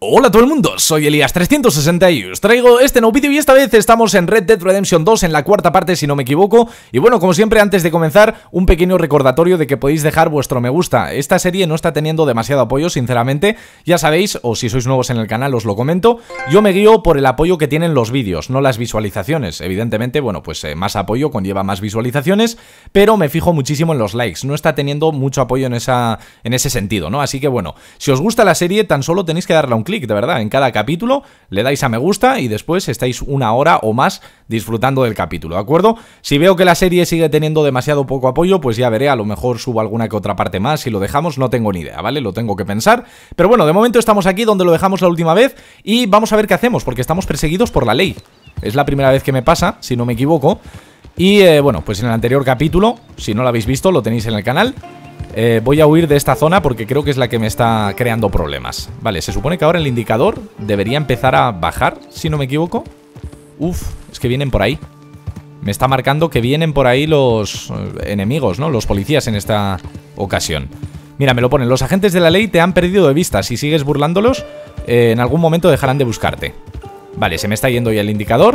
Hola a todo el mundo, soy Elías360 y os traigo este nuevo vídeo y esta vez estamos en Red Dead Redemption 2 en la cuarta parte si no me equivoco. Y bueno, como siempre antes de comenzar, un pequeño recordatorio de que podéis dejar vuestro me gusta. Esta serie no está teniendo demasiado apoyo sinceramente, ya sabéis, o si sois nuevos en el canal os lo comento. Yo me guío por el apoyo que tienen los vídeos, no las visualizaciones. Evidentemente, bueno, pues más apoyo conlleva más visualizaciones, pero me fijo muchísimo en los likes. No está teniendo mucho apoyo en ese sentido, ¿no? Así que bueno, si os gusta la serie tan solo tenéis que darle a un clic, de verdad, en cada capítulo le dais a me gusta y después estáis una hora o más disfrutando del capítulo, ¿de acuerdo? Si veo que la serie sigue teniendo demasiado poco apoyo, pues ya veré, a lo mejor subo alguna que otra parte más, si lo dejamos, no tengo ni idea, ¿vale? Lo tengo que pensar, pero bueno, de momento estamos aquí donde lo dejamos la última vez y vamos a ver qué hacemos, porque estamos perseguidos por la ley. Es la primera vez que me pasa, si no me equivoco, y bueno, pues en el anterior capítulo, si no lo habéis visto, lo tenéis en el canal. Voy a huir de esta zona porque creo que es la que me está creando problemas. Vale, se supone que ahora el indicador debería empezar a bajar, si no me equivoco. Uf, es que vienen por ahí. Me está marcando que vienen por ahí los enemigos, ¿no? Los policías en esta ocasión. Mira, me lo ponen. Los agentes de la ley te han perdido de vista. Si sigues burlándolos, en algún momento dejarán de buscarte. Vale, se me está yendo ya el indicador.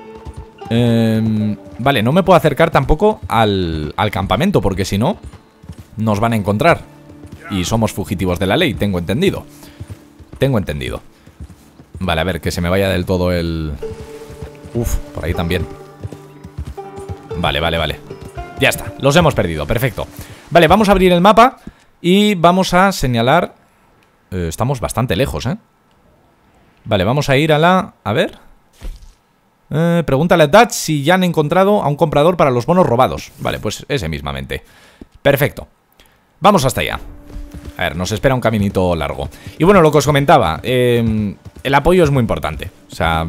Vale, no me puedo acercar tampoco al campamento porque si no nos van a encontrar. Y somos fugitivos de la ley, tengo entendido. Vale, a ver, que se me vaya del todo el... Uf, por ahí también. Vale. Ya está, los hemos perdido, perfecto. Vale, vamos a abrir el mapa y vamos a señalar... estamos bastante lejos, ¿eh? Vale, vamos a ir a la... A ver... pregúntale a Dutch si ya han encontrado a un comprador para los bonos robados. Vale, pues ese mismamente. Perfecto. Vamos hasta allá. A ver, nos espera un caminito largo. Y bueno, lo que os comentaba, el apoyo es muy importante. O sea,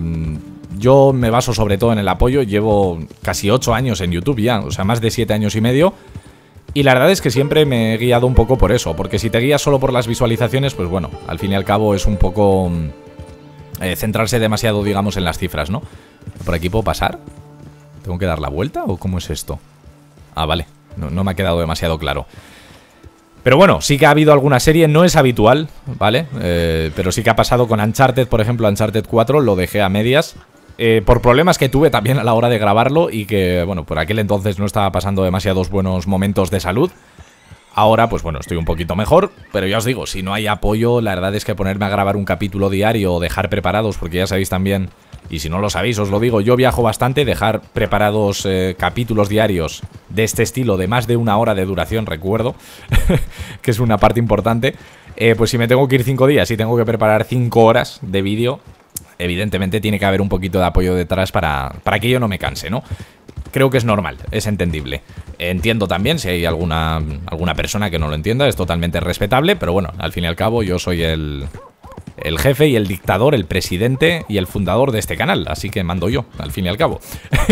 yo me baso sobre todo en el apoyo. Llevo casi 8 años en YouTube ya, o sea, más de 7 años y medio. Y la verdad es que siempre me he guiado un poco por eso. Porque si te guías solo por las visualizaciones, pues bueno, al fin y al cabo es un poco centrarse demasiado, digamos, en las cifras, ¿no? ¿Por aquí puedo pasar? ¿Tengo que dar la vuelta o cómo es esto? Ah, vale, no me ha quedado demasiado claro. Pero bueno, sí que ha habido alguna serie, no es habitual, ¿vale? Pero sí que ha pasado con Uncharted, por ejemplo, Uncharted 4, lo dejé a medias. Por problemas que tuve también a la hora de grabarlo y que, bueno, por aquel entonces no estaba pasando demasiados buenos momentos de salud. Ahora, pues bueno, estoy un poquito mejor, pero ya os digo, si no hay apoyo, la verdad es que ponerme a grabar un capítulo diario o dejar preparados, porque ya sabéis también, y si no lo sabéis, os lo digo, yo viajo bastante, dejar preparados capítulos diarios de este estilo, de más de 1 hora de duración, recuerdo, que es una parte importante, pues si me tengo que ir 5 días y tengo que preparar 5 horas de vídeo, evidentemente tiene que haber un poquito de apoyo detrás para que yo no me canse, ¿no? Creo que es normal, es entendible. Entiendo también si hay alguna persona que no lo entienda, es totalmente respetable, pero bueno, al fin y al cabo yo soy el jefe y el dictador, el presidente y el fundador de este canal, así que mando yo, al fin y al cabo.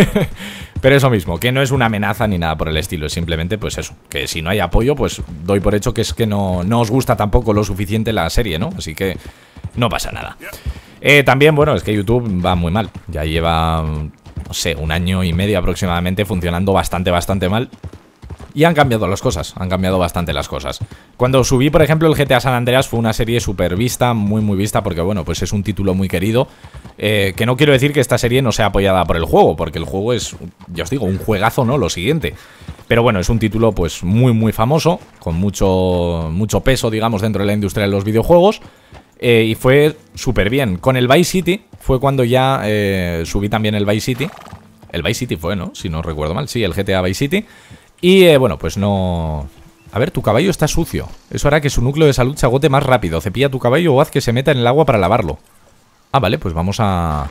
Pero eso mismo, que no es una amenaza ni nada por el estilo, es simplemente pues eso, que si no hay apoyo, pues doy por hecho que es que no os gusta tampoco lo suficiente la serie, ¿no? Así que no pasa nada. También, bueno, es que YouTube va muy mal, ya lleva... no sé, 1 año y medio aproximadamente funcionando bastante mal. Y han cambiado las cosas, han cambiado bastante las cosas. Cuando subí, por ejemplo, el GTA San Andreas fue una serie súper vista, muy vista, porque bueno, pues es un título muy querido. Que no quiero decir que esta serie no sea apoyada por el juego, porque el juego es, ya os digo, un juegazo, ¿no? Lo siguiente. Pero bueno, es un título pues muy famoso, con mucho peso, digamos, dentro de la industria de los videojuegos. Y fue súper bien. Con el Vice City fue cuando ya subí también el Vice City. El Vice City fue, ¿no? Si no recuerdo mal. Sí, el GTA Vice City. Y bueno, pues no... A ver, tu caballo está sucio. Eso hará que su núcleo de salud se agote más rápido. Cepilla tu caballo o haz que se meta en el agua para lavarlo. Ah, vale, pues vamos a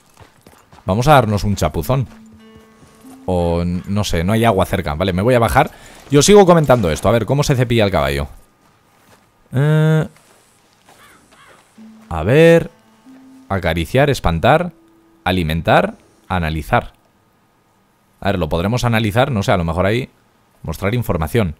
darnos un chapuzón. O no sé, no hay agua cerca. Vale, me voy a bajar. Yo sigo comentando esto. A ver, ¿cómo se cepilla el caballo? A ver... Acariciar, espantar, alimentar, analizar. A ver, lo podremos analizar, no sé, a lo mejor ahí... Mostrar información.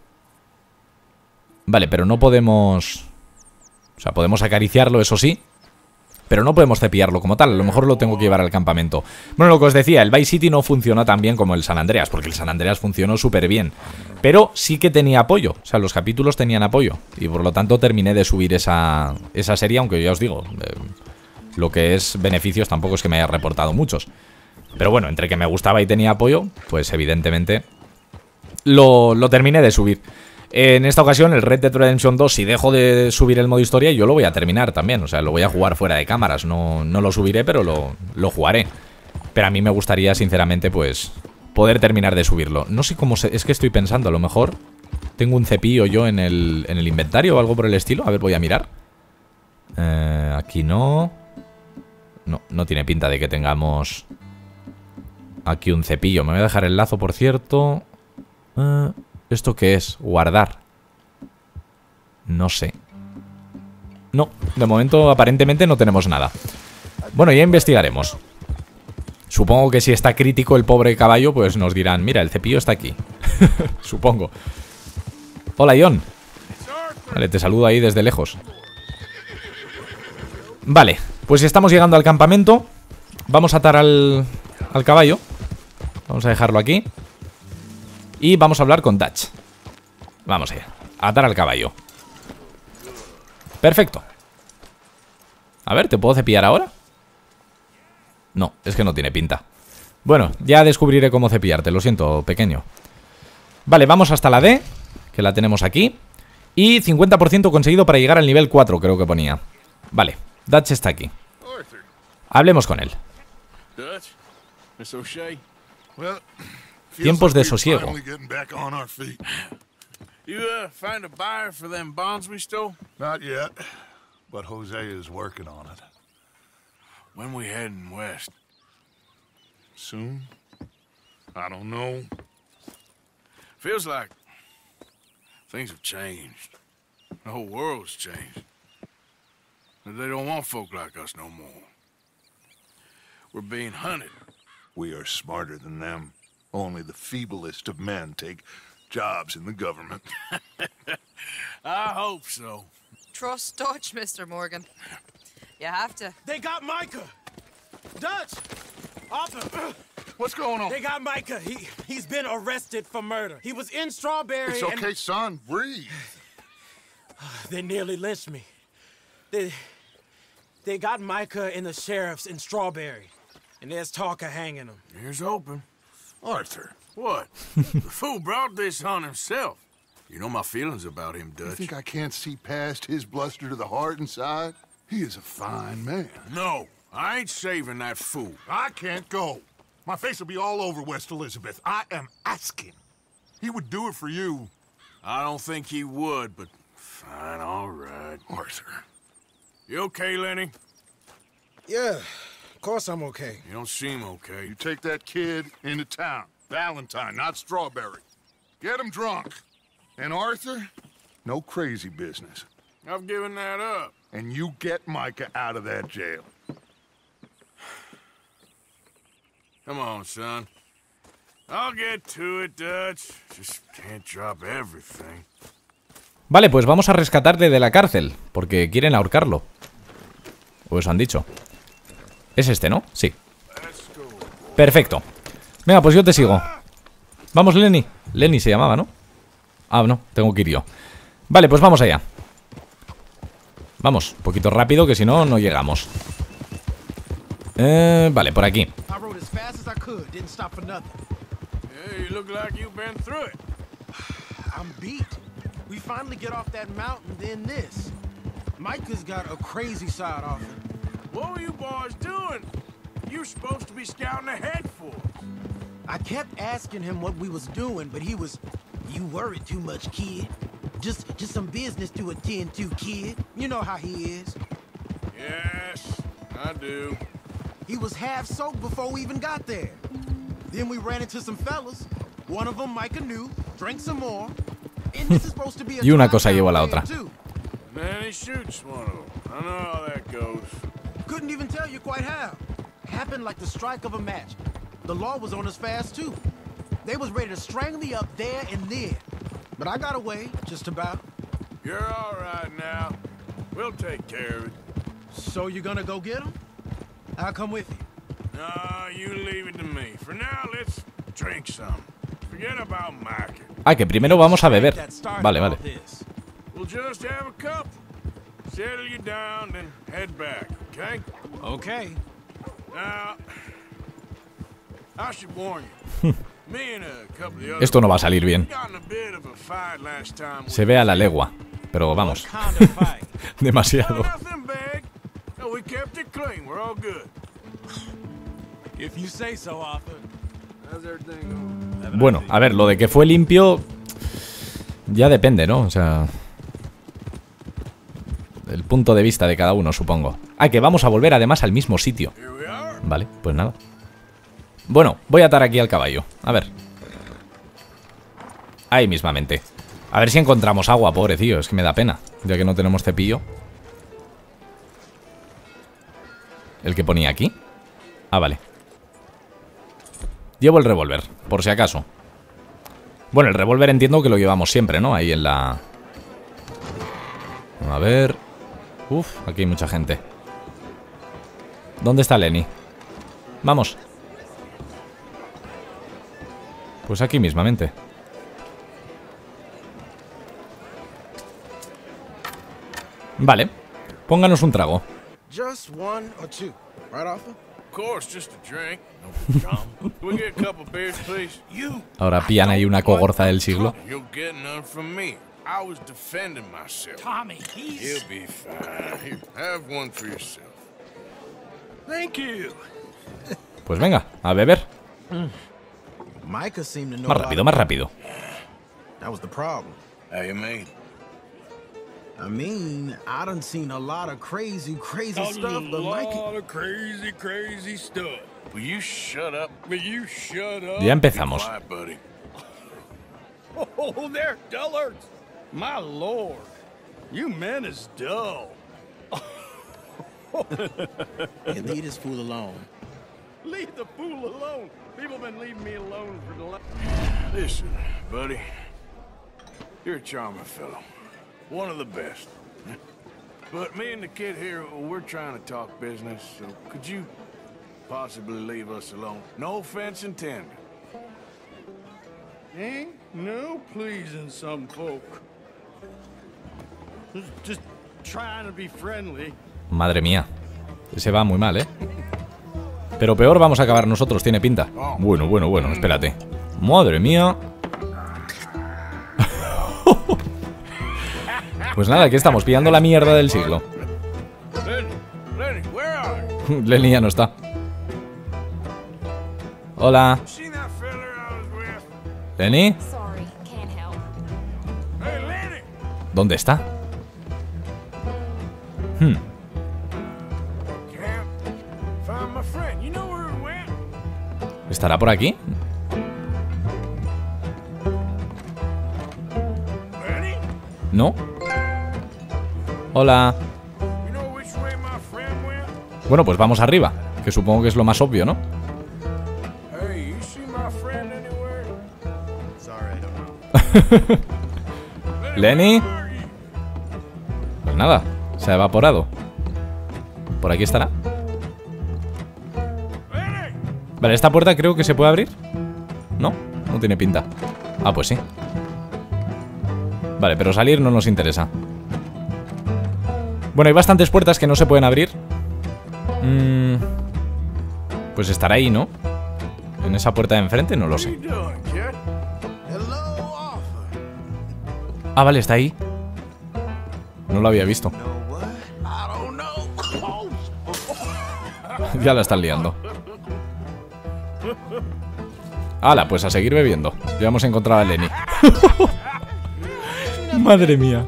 Vale, pero no podemos... O sea, podemos acariciarlo, eso sí. pero no podemos cepillarlo como tal. A lo mejor lo tengo que llevar al campamento. Bueno, lo que os decía, el Vice City no funcionó tan bien como el San Andreas, porque el San Andreas funcionó súper bien. Pero sí que tenía apoyo, o sea, los capítulos tenían apoyo. Y por lo tanto terminé de subir esa serie, aunque ya os digo, lo que es beneficios tampoco es que me haya reportado muchos. Pero bueno, entre que me gustaba y tenía apoyo, pues evidentemente lo terminé de subir. En esta ocasión el Red Dead Redemption 2, si dejo de subir el modo historia, yo lo voy a terminar también. O sea, lo voy a jugar fuera de cámaras. No lo subiré, pero lo jugaré. Pero a mí me gustaría, sinceramente, pues poder terminar de subirlo. No sé cómo es que estoy pensando, a lo mejor tengo un cepillo yo en el inventario o algo por el estilo. A ver, voy a mirar. Aquí no. No tiene pinta de que tengamos aquí un cepillo. Me voy a dejar el lazo, por cierto. ¿Esto qué es? Guardar. No sé. No, de momento aparentemente no tenemos nada. Bueno, ya investigaremos. Supongo que si está crítico el pobre caballo, pues nos dirán, mira, el cepillo está aquí. Supongo. Hola, John. Vale, te saludo ahí desde lejos. Vale, pues estamos llegando al campamento. Vamos a atar al caballo. Vamos a dejarlo aquí. Y vamos a hablar con Dutch. Vamos allá. Atar al caballo. Perfecto. A ver, ¿te puedo cepillar ahora? No, es que no tiene pinta. Bueno, ya descubriré cómo cepillarte. Lo siento, pequeño. Vale, vamos hasta la D, que la tenemos aquí. Y 50% conseguido para llegar al nivel 4, creo que ponía. Vale, Dutch está aquí. Hablemos con él. Tiempos de sosiego. You find a buyer for them bonds we stole? Not yet, but Jose is working on it. When we heading west? Soon? I don't know. Feels like things have changed. The whole world's changed. They don't want folk like us no more. We're being hunted. We are smarter than them. Only the feeblest of men take jobs in the government. I hope so. Trust Dutch, Mr. Morgan. You have to. They got Micah! Dutch! Arthur! What's going on? They got Micah. He's been arrested for murder. He was in Strawberry. It's okay, son. Breathe. They nearly lynched me. They got Micah and the sheriffs in Strawberry. And there's talk of hanging him. Here's hoping. Arthur. What? The fool brought this on himself. You know my feelings about him, You Dutch. think I can't see past his bluster to the heart inside? He is a fine man. No, I ain't saving that fool. I can't go. My face will be all over West Elizabeth. I am asking. He would do it for you. I don't think he would, but fine, all right. Arthur. You okay, Lenny? Yeah, of course I'm okay. You don't seem okay. You take that kid into town. Valentine, not Strawberry. Get him drunk. And Arthur, no crazy business. I've given that up. And you get Micah out of that jail. Come on, son. I'll get to it, Dutch. Just can't drop everything. Vale, pues vamos a rescatarle de la cárcel, porque quieren ahorcarlo. O eso han dicho. Es este, ¿no? Sí. Perfecto. Venga, pues yo te sigo. Vamos, Lenny. Lenny se llamaba, ¿no? Ah, no, tengo que ir yo. Vale, pues vamos allá. Vamos, un poquito rápido, que si no, no llegamos. Vale, por aquí. Hey, you look like you've been through it. I'm beat. We finally get off that mountain, then this. Micah's got a crazy side off him. What were you boys doing? You're supposed to be scouting ahead for us. I kept asking him what we was doing, but he was... You worry too much, kid. Just some business to attend to, kid. You know how he is. Yes, I do. He was half soaked before we even got there. Then we ran into some fellas. One of them Micah knew, drank some more. And this is supposed to be a Y una cosa llevó a la otra. And then he shoots one of them. I know how that goes. Couldn't even tell you quite how. Happened like the strike of a match. The law was on us fast, too. They was ready to strangle me up there and then. But I got away, just about. You're all right now. We'll take care of it. So you gonna go get him? I'll come with you. No, you leave it to me. For now, let's drink some. Forget about Micah. Ah, que primero vamos a beber. That started Vale, all vale. this. We'll just have a couple. Settle you down, then head back, okay? Okay. Now, I should warn you. Me and a couple of the others Esto no va a salir bien. got in a bit of a fight last time. Se ve a la legua. Pero vamos, What kind of fight? demasiado. Nothing big. No, we kept it clean. We're all good. If you say so, Arthur. How's everything going? Bueno, a ver, lo de que fue limpio ya depende, ¿no? O sea, el punto de vista de cada uno, supongo. Ah, que vamos a volver además al mismo sitio. Here we are. Vale, pues nada. Bueno, voy a atar aquí al caballo. A ver. Ahí mismamente. A ver si encontramos agua, pobrecillo. Es que me da pena, ya que no tenemos cepillo. ¿El que ponía aquí? Ah, vale. Llevo el revólver, por si acaso. Bueno, el revólver entiendo que lo llevamos siempre, ¿no? Ahí en la... A ver... Uf, aquí hay mucha gente. ¿Dónde está Lenny? Vamos. Pues aquí mismamente. Vale. Pónganos un trago. Just one or two, right, Arthur? Of course, just a drink. No problem. Can we get a couple beers, please? You. Ahora pillan ahí una cogorza del siglo. You'll get none from me. I was defending myself. Tommy, He'll be fine. Here, have one for yourself. Thank you. Pues venga, a beber. Micah seemed to know Más a lot rápido, más rápido. That was the problem. How you mean? I mean, I done seen a lot of crazy stuff, but Micah... of crazy stuff. Will you shut up? Will you shut up? Ya empezamos. Quiet, buddy. Oh, they're dullards. My lord. You men is dull. Yeah, leave this fool alone. Leave the fool alone. People been leaving me alone for the last... Listen, buddy. You're a charming fellow. One of the best. But me and the kid here, we're trying to talk business, so could you possibly leave us alone? No offense intended. Ain't no pleasing some folk. Just trying to be friendly. Madre mía. Se va muy mal, ¿eh? Pero peor vamos a acabar nosotros, tiene pinta. Bueno, bueno, bueno, espérate. Madre mía. Pues nada, aquí estamos, pillando la mierda del siglo. Lenny, where are you? Lenny ya no está. Hola. Seen that fella I was with? ¿Lenny? Sorry, can't help. Hey, Lenny! ¿Dónde está? Can't find my friend. You know where he went? ¿Estará por aquí? Lenny? ¿No? Hola. You know which way my friend went? Bueno, pues vamos arriba, que supongo que es lo más obvio, ¿no? Hey, you see my friend anywhere? Sorry, I don't know. Lenny. Where are you? Pues nada, se ha evaporado. ¿Por aquí estará? Lenny! Vale, esta puerta creo que se puede abrir. ¿No? No tiene pinta. Ah, pues sí. Vale, pero salir no nos interesa. Bueno, hay bastantes puertas que no se pueden abrir. Pues estará ahí, ¿no? En esa puerta de enfrente, no lo What are sé. you doing, kid? Hello, Arthur. Ah, vale, está ahí. No lo había visto. Know what? I don't know. Ya la están liando. Hala, pues a seguir bebiendo. Ya hemos encontrado a Lenny. Madre mía.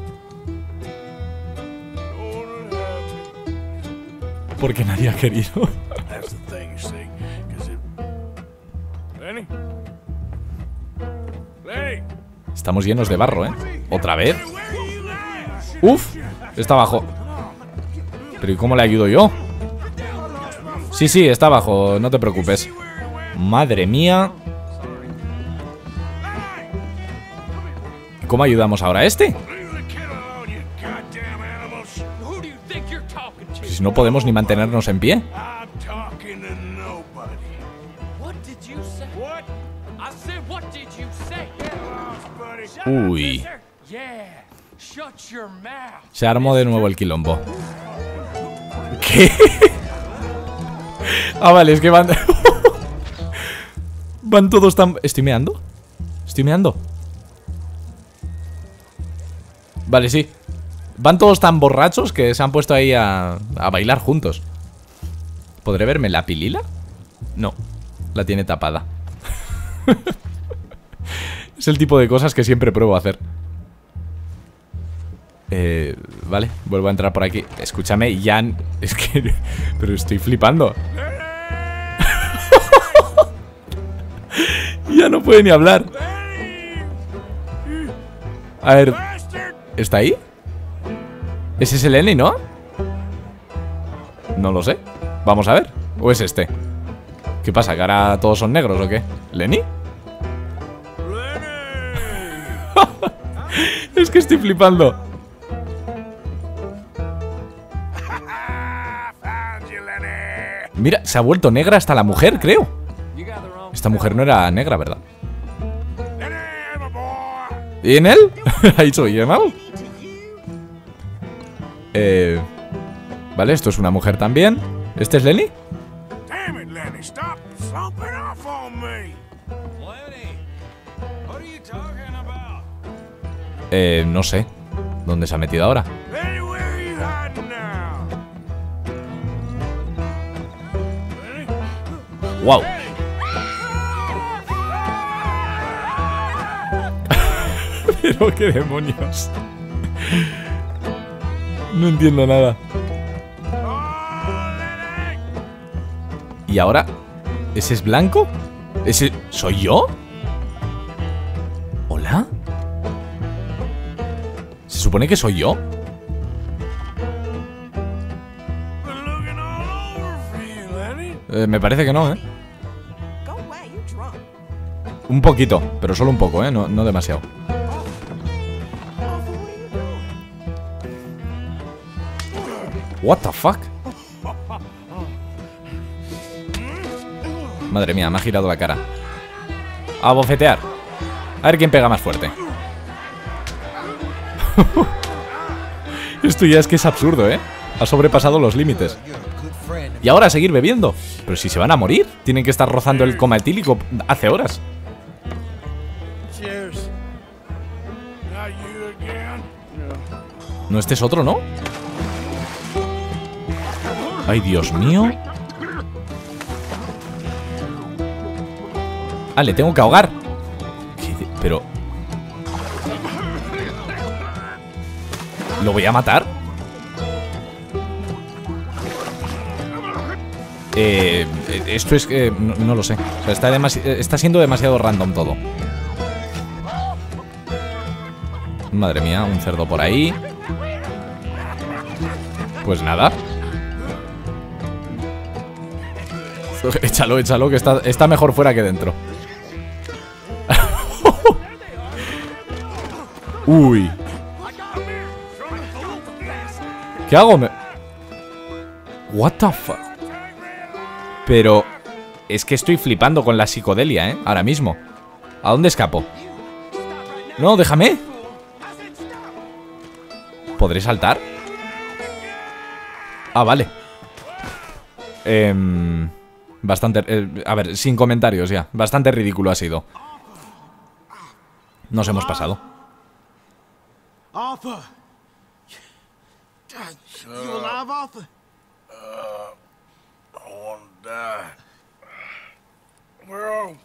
Porque nadie ha querido. That's the thing, you see. 'Cause it... Lenny? Lenny! Estamos llenos de barro, ¿eh? ¿Otra vez? Where are you at? ¡Uf! Está abajo. ¿Pero y cómo le ayudo yo? Sí, sí, está abajo, no te preocupes. Madre mía. ¿Cómo ayudamos ahora a este? Leave the kid alone, you goddamn animals. Who do you think you're talking to? Si si no podemos ni mantenernos en pie. I'm talking to nobody. What did you say? What? I said, what did you say? Get lost, buddy. Shut Uy. up, mister. Yeah. Shut your mouth. Se armó de nuevo el quilombo. ¿Qué? Ah, vale, es que van... van todos tan... ¿Estoy meando? ¿Estoy meando? Vale, sí. Van todos tan borrachos que se han puesto ahí a bailar juntos. ¿Podré verme la pilila? No, la tiene tapada. Es el tipo de cosas que siempre pruebo a hacer. Vale, vuelvo a entrar por aquí. Escúchame, Jan. Es que... pero estoy flipando. Ya no puede ni hablar. A ver, ¿está ahí? ¿Ese es el Lenny, no? No lo sé. Vamos a ver. ¿O es este? ¿Qué pasa? ¿Que ahora todos son negros o qué? ¿Lenny? Es que estoy flipando. Mira, se ha vuelto negra hasta la mujer, creo. Esta mujer no era negra, ¿verdad? ¿Y en él? ¿Ha dicho y en él? Vale, esto es una mujer también. ¿Este es Lenny? Damn it, Lenny, stop slumping off on me. Lenny, what are you talking about? No sé. ¿Dónde se ha metido ahora? Lenny, where are you hiding now? Lenny? ¡Wow! Pero qué demonios. No entiendo nada. Oh, Lenny! ¿Y ahora? ¿Ese es blanco? ¿Ese soy yo? ¿Hola? ¿Se supone que soy yo? Been looking all over for you, Lenny. Me parece que no, ¿eh? Go away, you're drunk. Un poquito, pero solo un poco, ¿eh? No demasiado. What the fuck? Madre mía, me ha girado la cara. A bofetear. A ver quién pega más fuerte. Esto ya es que es absurdo, ¿eh? Ha sobrepasado los límites. Y ahora a seguir bebiendo. Pero si se van a morir, tienen que estar rozando el coma etílico hace horas. Cheers. Not you again? No, este es otro, ¿no? Ay, Dios mío. Ah, le tengo que ahogar. Pero... ¿lo voy a matar? Esto es... no lo sé. O sea, está siendo demasiado random todo. Madre mía, un cerdo por ahí. Pues nada. Échalo, échalo, que está mejor fuera que dentro. Uy. ¿Qué hago? What the fuck. Pero es que estoy flipando con la psicodelia, ¿eh? Ahora mismo. ¿A dónde escapo? No, déjame. ¿Podré saltar? Ah, vale. Bastante... a ver, sin comentarios ya. Bastante ridículo ha sido. Nos hemos pasado. Arthur! You alive, Arthur? I want to die. Well,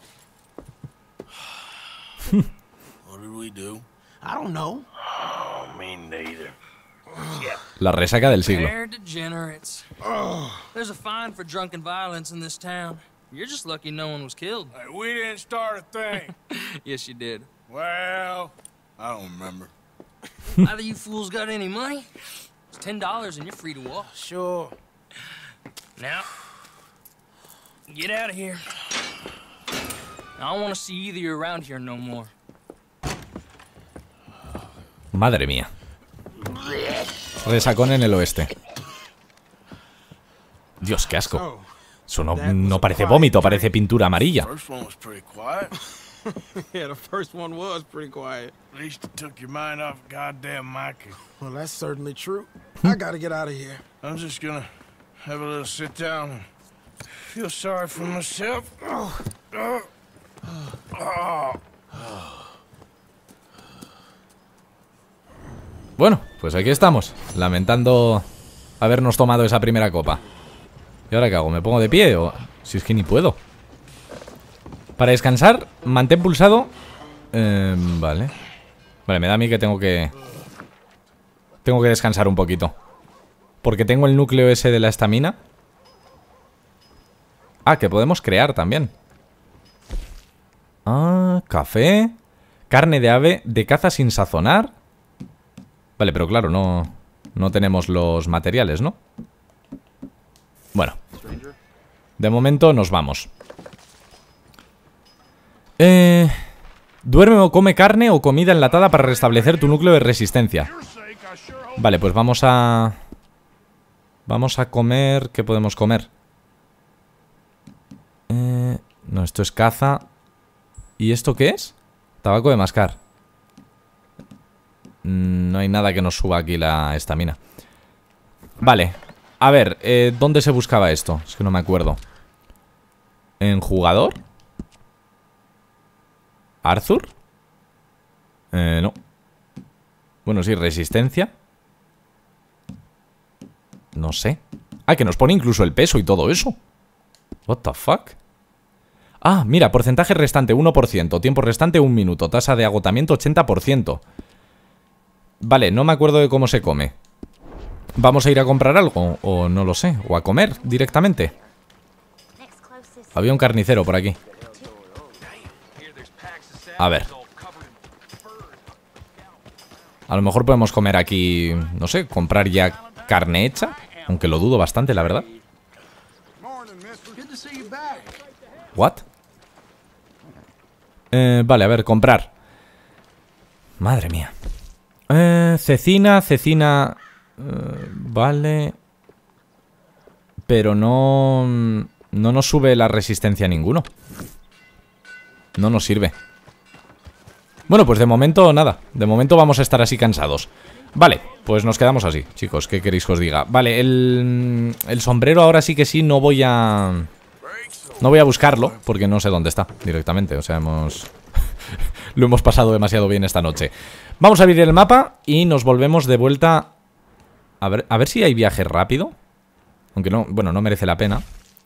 what did we do? I don't know. Oh, me neither. La resaca del siglo. They're degenerates. There's a fine for drunken violence in this town. You're just lucky no one was killed. Hey, we didn't start a thing. Yes, you did. Well, I don't remember. Either you fools got any money? It's $10 and you're free to walk. Sure. Now, get out of here. I don't want to see either of you around here no more. Madre mía. Resacón en el oeste. Dios, qué asco. Eso no parece vómito, parece pintura amarilla. First one was pretty quiet. Yeah, the first one was pretty quiet. At least it took your mind off goddamn Mikey. Well, that's certainly true. I gotta get out of here. I'm just gonna have a little sit down and feel sorry for myself. Bueno, pues aquí estamos, lamentando habernos tomado esa primera copa. ¿Y ahora qué hago? ¿Me pongo de pie o...? Si es que ni puedo. Para descansar, mantén pulsado. Vale. Vale, me da a mí que tengo que descansar un poquito. Porque tengo el núcleo ese de la estamina. Ah, que podemos crear también. Ah, café. Carne de ave de caza sin sazonar. Vale, pero claro, no tenemos los materiales, ¿no? Bueno. De momento nos vamos. Duerme o come carne o comida enlatada para restablecer tu núcleo de resistencia. Vale, pues vamos a comer... ¿Qué podemos comer? No, esto es caza. ¿Y esto qué es? Tabaco de mascar. No hay nada que nos suba aquí la estamina. Vale. A ver, ¿dónde se buscaba esto? Es que no me acuerdo. ¿En jugador? ¿Arthur? No. Bueno, sí, resistencia. No sé. Ah, que nos pone incluso el peso y todo eso. What the fuck. Ah, mira, porcentaje restante 1%. Tiempo restante 1 minuto. Tasa de agotamiento 80%. Vale, no me acuerdo de cómo se come. ¿Vamos a ir a comprar algo? O no lo sé. O a comer directamente. Había un carnicero por aquí. A ver. A lo mejor podemos comer aquí... No sé, comprar ya carne hecha. Aunque lo dudo bastante, la verdad. ¿What? Vale, a ver, comprar. Madre mía. Cecina. Vale. Pero no nos sube la resistencia a ninguno. No nos sirve. Bueno, pues de momento nada. De momento vamos a estar así cansados. Vale, pues nos quedamos así, chicos. ¿Qué queréis que os diga? Vale, el sombrero ahora sí que sí no voy a... No voy a buscarlo, porque no sé dónde está directamente. O sea, lo hemos pasado demasiado bien esta noche. Vamos a abrir el mapa y nos volvemos de vuelta. A ver si hay viaje rápido. Aunque no, bueno, no merece la pena.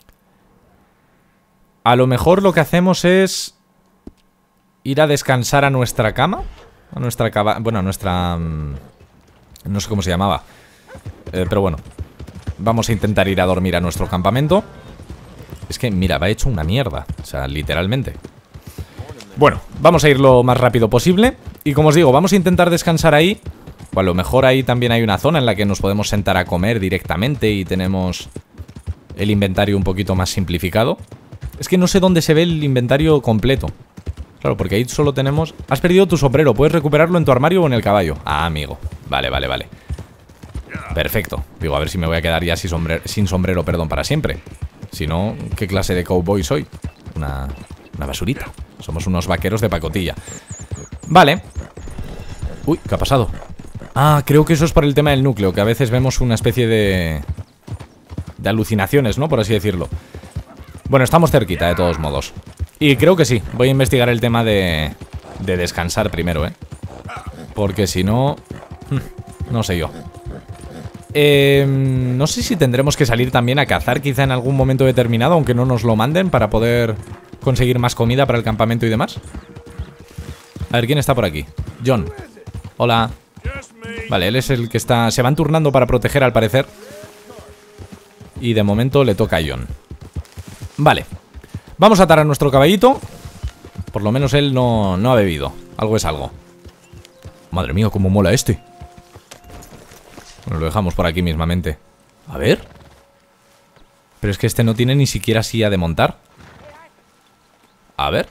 A lo mejor lo que hacemos es ir a descansar a nuestra cama. A nuestra cama, bueno, a nuestra... no sé cómo se llamaba. Pero bueno, vamos a intentar ir a dormir a nuestro campamento. Es que, mira, va hecho una mierda. O sea, literalmente. Bueno, vamos a ir lo más rápido posible. Y como os digo, vamos a intentar descansar ahí. O a lo mejor ahí también hay una zona en la que nos podemos sentar a comer directamente y tenemos el inventario un poquito más simplificado. Es que no sé dónde se ve el inventario completo. Claro, porque ahí solo tenemos... Has perdido tu sombrero, puedes recuperarlo en tu armario o en el caballo. Ah, amigo. Vale. Perfecto. Digo, a ver si me voy a quedar ya sin sombrero, perdón, para siempre. Si no, ¿qué clase de cowboy soy? Una basurita. Somos unos vaqueros de pacotilla. Vale. Uy, ¿qué ha pasado? Ah, creo que eso es por el tema del núcleo, que a veces vemos una especie de alucinaciones, ¿no? Por así decirlo. Bueno, estamos cerquita, de todos modos. Y creo que sí, voy a investigar el tema de descansar primero, ¿eh? Porque si no... no sé yo. No sé si tendremos que salir también a cazar quizá en algún momento determinado, aunque no nos lo manden, para poder conseguir más comida para el campamento y demás. A ver, ¿quién está por aquí? John. Hola. Vale, él es el que está... Se van turnando para proteger, al parecer. Y de momento le toca a John. Vale. Vamos a atar a nuestro caballito. Por lo menos él no ha bebido. Algo es algo. Madre mía, cómo mola este. Bueno, lo dejamos por aquí mismamente. A ver. Pero es que este no tiene ni siquiera silla de montar. A ver.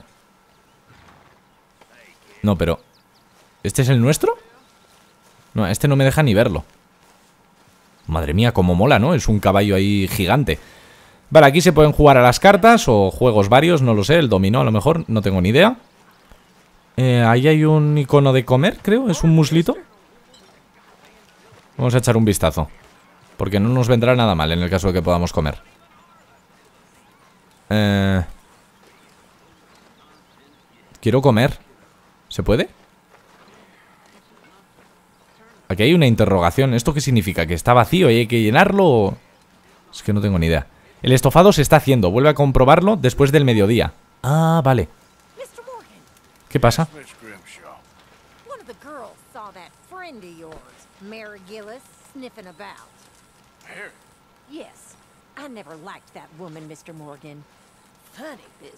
No, pero... ¿este es el nuestro? No, este no me deja ni verlo. Madre mía, cómo mola, ¿no? Es un caballo ahí gigante. Vale, aquí se pueden jugar a las cartas o juegos varios, no lo sé, el dominó a lo mejor, no tengo ni idea. Ahí hay un icono de comer, creo, es un muslito. Vamos a echar un vistazo, porque no nos vendrá nada mal en el caso de que podamos comer. Quiero comer. ¿Se puede? Aquí hay una interrogación. ¿Esto qué significa? ¿Que está vacío y hay que llenarlo? Es que no tengo ni idea. El estofado se está haciendo. Vuelve a comprobarlo después del mediodía. Ah, vale. ¿Qué pasa? Miss Grimshaw. One of the girls saw that friend of yours, Mary Gillis, sniffing about. Mary? Yes, I never liked that woman, Mr. Morgan. Funny business.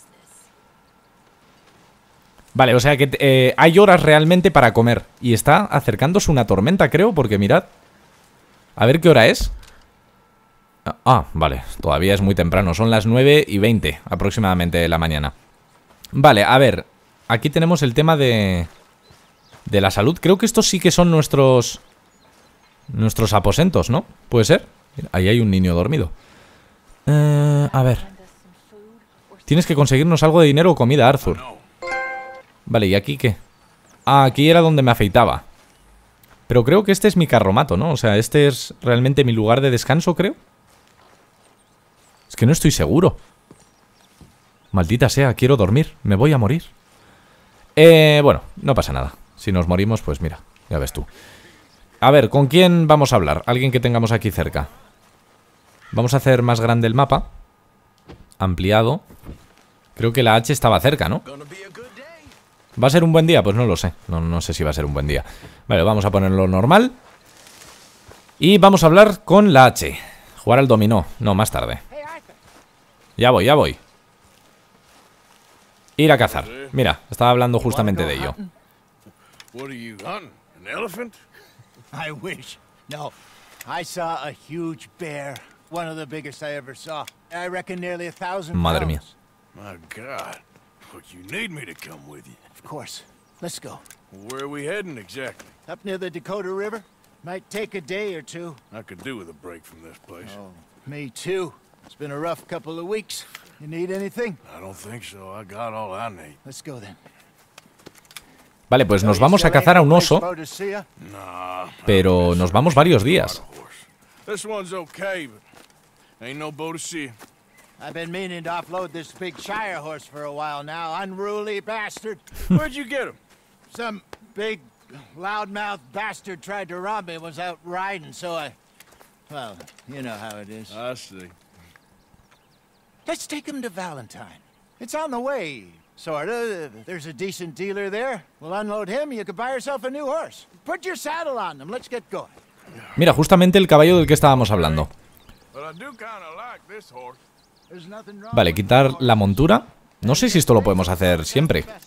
Vale, o sea que hay horas realmente para comer. Y está acercándose una tormenta, creo, porque mirad. A ver qué hora es. Ah, vale, todavía es muy temprano. Son las 9:20 aproximadamente de la mañana. Vale, a ver. Aquí tenemos el tema de la salud. Creo que estos sí que son nuestros aposentos, ¿no? ¿Puede ser? Ahí hay un niño dormido. A ver. Tienes que conseguirnos algo de dinero o comida, Arthur. Vale, ¿y aquí qué? Ah, aquí era donde me afeitaba. Pero creo que este es mi carromato, ¿no? O sea, este es realmente mi lugar de descanso, creo. Es que no estoy seguro. Maldita sea, quiero dormir. Me voy a morir. Bueno, no pasa nada. Si nos morimos, pues mira, ya ves tú. A ver, ¿con quién vamos a hablar? Alguien que tengamos aquí cerca. Vamos a hacer más grande el mapa. Ampliado. Creo que la H estaba cerca, ¿no? ¿Va a ser un buen día? Pues no lo sé. No sé si va a ser un buen día. Vale, vamos a ponerlo normal. Y vamos a hablar con la H. Jugar al dominó. No, más tarde. Ya voy, ya voy. Ir a cazar. Mira, estaba hablando justamente de ello. What are you hunting? An elephant? I wish. No. I saw a huge bear. One of the biggest I ever saw. I reckon nearly 1,000 Madre mía. My God. Look, you need me to come with you. Of course. Let's go. Where are we heading exactly? Up near the Dakota River. Might take a day or two. I could do with a break from this place. Oh, me too. It's been a rough couple of weeks. You need anything? I don't think so. I got all I need. Let's go then. Vale, pues nos vamos a cazar a un oso. Nah. Pero nos vamos varios días. This one's okay, but ain't no boat to see. I've been meaning to offload this big Shire horse for a while now. Unruly bastard. Where'd you get him? Some big, loudmouth bastard tried to rob me and was out riding, so I... Well, you know how it is. I see. Let's take him to Valentine. It's on the way, sorta. There's a decent dealer there. We'll unload him, you could buy yourself a new horse. Put your saddle on him, let's get going. Mira, justamente el caballo del que estábamos hablando. But I do kinda like this horse. There's nothing wrong Vale, with quitar la montura. No sé si esto lo podemos hacer siempre. I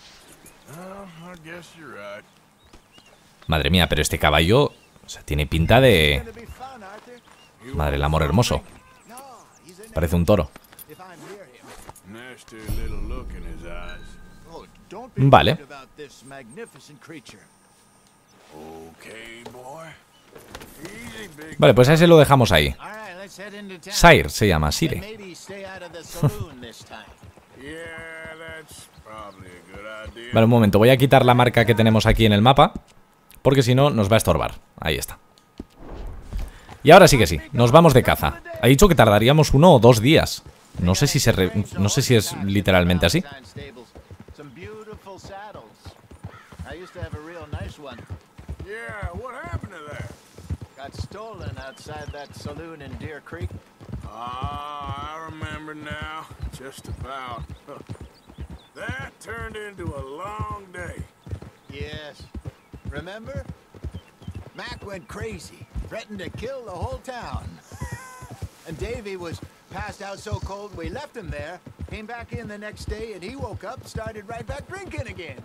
guess you're right. Madre mía, pero este caballo, o sea, tiene pinta de... It'll be fun, Arthur. Madre, el amor hermoso. No, he's in Parece un toro. if I'm near him. Nasty little look in his eyes. Oh, don't be Vale. worried about this magnificent creature. Okay, boy. Easy, big. Vale, pues a ese lo dejamos ahí. All right, let's head into town. Sire se llama, And Sire. maybe stay out of the saloon this time. Yeah, that's probably a good idea. Vale, un momento, voy a quitar la marca que tenemos aquí en el mapa, porque si no nos va a estorbar. Ahí está. Y ahora sí que sí, nos vamos de caza. Ha dicho que tardaríamos 1 o 2 días. No sé si no sé si es literalmente así. Some beautiful saddles. I used to have a real nice one. Yeah, what happened to that? Got stolen outside that saloon in Deer Creek. Ah, I remember now. Just about. That turned into a long day. Yes. Remember? Mac went crazy, threatened to kill the whole town. And Davy was passed out so cold we left him there, came back in the next day, and he woke up, started right back drinking again.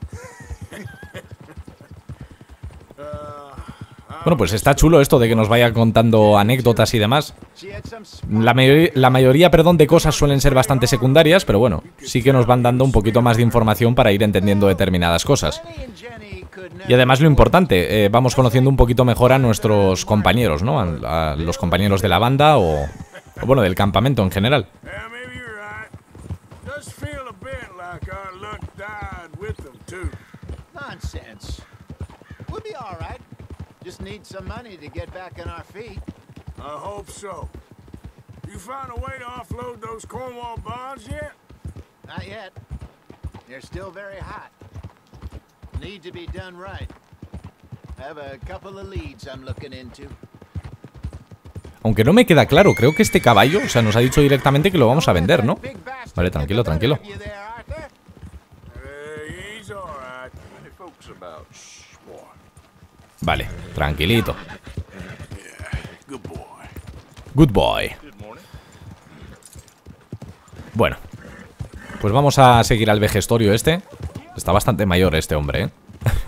Bueno, pues está chulo esto de que nos vaya contando anécdotas y demás. She had some La mayoría, perdón, de cosas suelen ser bastante secundarias, pero bueno, sí que nos van dando un poquito más de información para ir entendiendo determinadas cosas. Lenny and Jenny could never Y además lo importante, vamos conociendo un poquito mejor a nuestros compañeros, ¿no? A los compañeros de la banda o O bueno, del campamento en general. Yeah, maybe you're right. Does feel a bit like our luck died with them, too. Nonsense. We'll be all right. Just need some money to get back on our feet. I hope so. You find a way to offload those Cornwall bonds yet? Not yet. They're still very hot. Need to be done right. I have a couple of leads I'm looking into. Aunque no me queda claro, creo que este caballo, o sea, nos ha dicho directamente que lo vamos a vender, ¿no? Vale, tranquilo, tranquilo. He's all right. Vale, tranquilito. Good boy. Good boy. Bueno, pues vamos a seguir al vejestorio este. Está bastante mayor este hombre, ¿eh?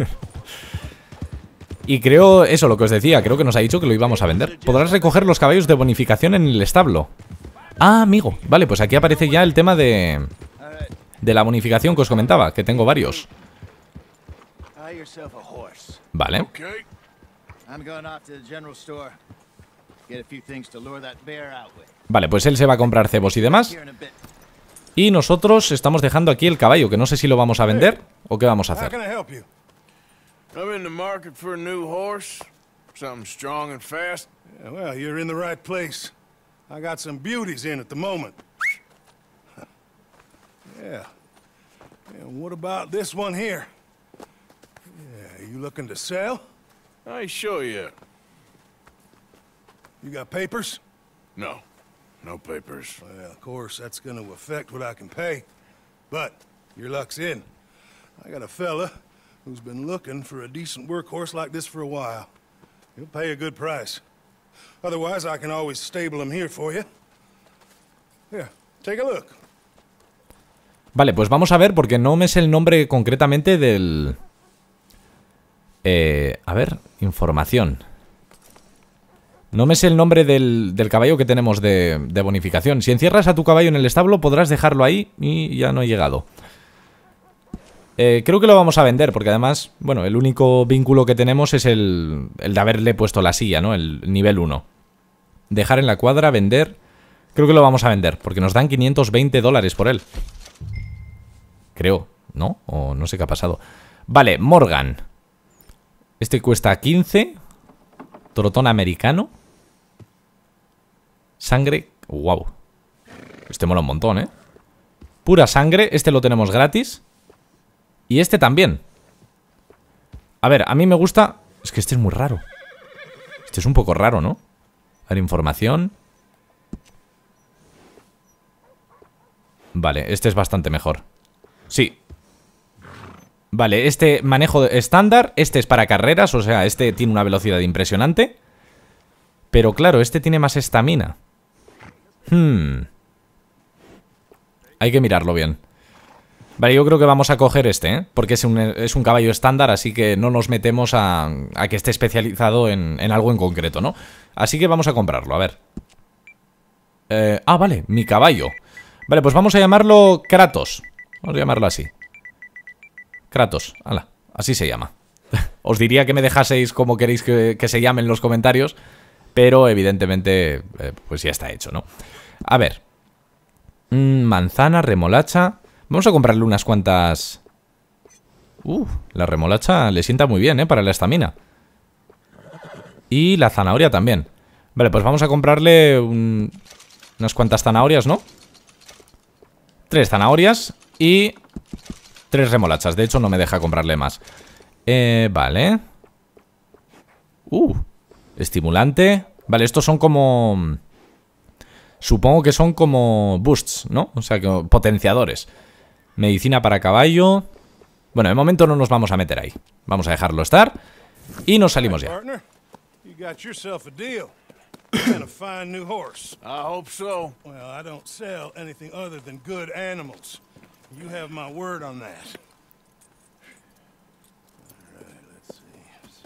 Y creo, eso, lo que os decía, creo que nos ha dicho que lo íbamos a vender. Podrás recoger los caballos de bonificación en el establo. Ah, amigo. Vale, pues aquí aparece ya el tema de la bonificación que os comentaba, que tengo varios. Vale. Vale, pues él se va a comprar cebos y demás. Y nosotros estamos dejando aquí el caballo, que no sé si lo vamos a vender o qué vamos a hacer. I'm in the market for a new horse. Something strong and fast. Yeah, well, you're in the right place. I got some beauties in at the moment. Yeah. And what about this one here? Yeah, you looking to sell? I ain't sure yet. You got papers? No. No papers. Well, of course, that's going to affect what I can pay. But your luck's in. I got a fella who's been looking for a decent workhorse like this for a while. He'll pay a good price. Otherwise, I can always stable him here for you. Here, take a look. Vale, pues vamos a ver, porque no me sé el nombre concretamente del... a ver, información. No me sé el nombre del caballo que tenemos de bonificación. Si encierras a tu caballo en el establo, podrás dejarlo ahí y ya no he llegado. Creo que lo vamos a vender, porque además, bueno, el único vínculo que tenemos es el de haberle puesto la silla, ¿no? El nivel 1. Dejar en la cuadra, vender. Creo que lo vamos a vender, porque nos dan 520 dólares por él. Creo, ¿no? O no sé qué ha pasado. Vale, Morgan. Este cuesta 15. Trotón americano. Sangre. Wow. Este mola un montón, ¿eh? Pura sangre. Este lo tenemos gratis. Y este también. A ver, a mí me gusta... Es que este es muy raro. Este es un poco raro, ¿no? A ver, información. Vale, este es bastante mejor. Sí. Vale, este manejo estándar. Este es para carreras, o sea, este tiene una velocidad impresionante. Pero claro, este tiene más estamina. Hay que mirarlo bien. Vale, yo creo que vamos a coger este, ¿eh? Porque es un caballo estándar, así que no nos metemos a que esté especializado en algo en concreto, ¿no? Así que vamos a comprarlo, a ver. Vale, mi caballo. Vale, pues vamos a llamarlo Kratos. Vamos a llamarlo así. Kratos, ala, así se llama. Os diría que me dejaseis como queréis que se llame en los comentarios, pero evidentemente pues ya está hecho, ¿no? A ver. Manzana, remolacha. Vamos a comprarle unas cuantas... la remolacha le sienta muy bien, para la estamina. Y la zanahoria también. Vale, pues vamos a comprarle unas cuantas zanahorias, ¿no? 3 zanahorias y 3 remolachas. De hecho, no me deja comprarle más. Vale. Estimulante. Vale, estos son como... Supongo que son como boosts, ¿no? O sea, que potenciadores. Medicina para caballo. Bueno, de momento no nos vamos a meter ahí. Vamos a dejarlo estar. Y nos salimos ya. I hope so. Well, I don't sell anything other than good animals. You have my word on that. All right, let's see.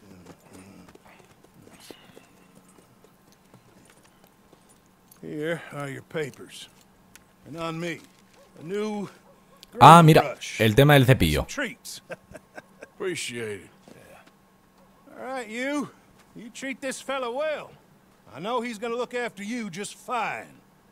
Here are your papers. And on me, a new... mira, el tema del cepillo. Appreciate it. All right, you treat this fella well. I know he's gonna look after you just fine.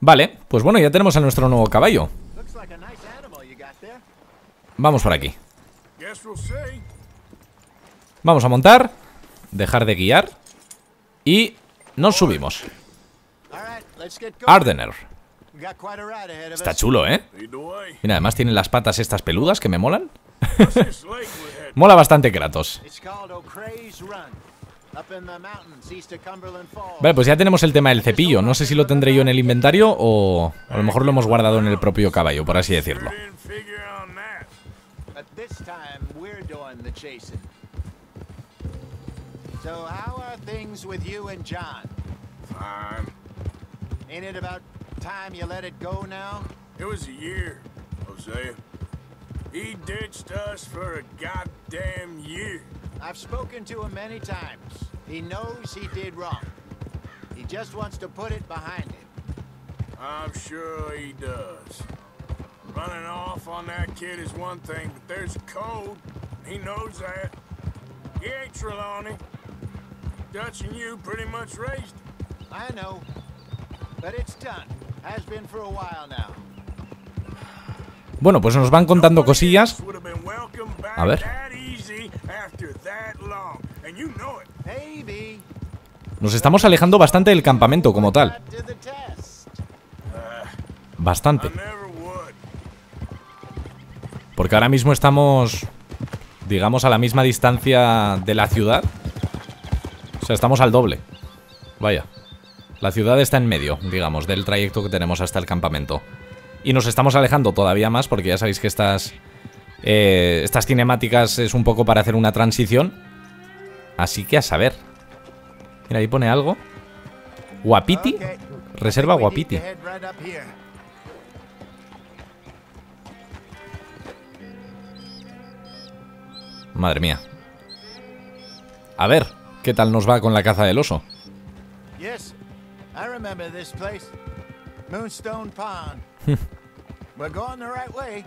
Vale, pues bueno, ya tenemos a nuestro nuevo caballo. Looks like a nice animal you got there. Vamos por aquí. Guess we'll see. Vamos a montar, dejar de guiar y nos subimos. All right, let's get going. Ardener. We got quite a ride ahead of Está us. chulo, ¿eh? Lead the way. Mira, además tiene las patas estas peludas que me molan. What's this lake we're heading? Mola bastante Kratos. It's called O'Creagh's Run, up in the mountains east of Cumberland Falls. Vale, pues ya tenemos el tema del cepillo. No sé si lo tendré yo en el inventario o a lo mejor lo hemos guardado en el propio caballo, por así decirlo. Didn't figure on that. But this time we're doing the chasing. So how are things with you and John? Fine. Ain't it about time you let it go now? It was a year, Hosea. He ditched us for a goddamn year. I've spoken to him many times. He knows he did wrong. He just wants to put it behind him. I'm sure he does. Running off on that kid is one thing, but there's a code. He knows that. He ain't Trelawney. Dutch and you pretty much raised him. I know. But it's done. Has been for a while now. Bueno, pues nos van contando cosillas. Would have been welcomed back A ver. that easy after that long, and you know it. Maybe. Nos estamos alejando bastante del campamento como tal. Put that to the test. Bastante. I never would. Porque ahora mismo estamos, digamos, a la misma distancia de la ciudad. O sea, estamos al doble. Vaya. La ciudad está en medio, digamos, del trayecto que tenemos hasta el campamento. Y nos estamos alejando todavía más porque ya sabéis que estas cinemáticas es un poco para hacer una transición. Así que a saber. Mira, ahí pone algo. Wapiti. Okay. Reserva We need Wapiti. to head right up here. Madre mía. A ver, ¿qué tal nos va con la caza del oso? Yes, I remember this place. Moonstone Pond. We're going the right way.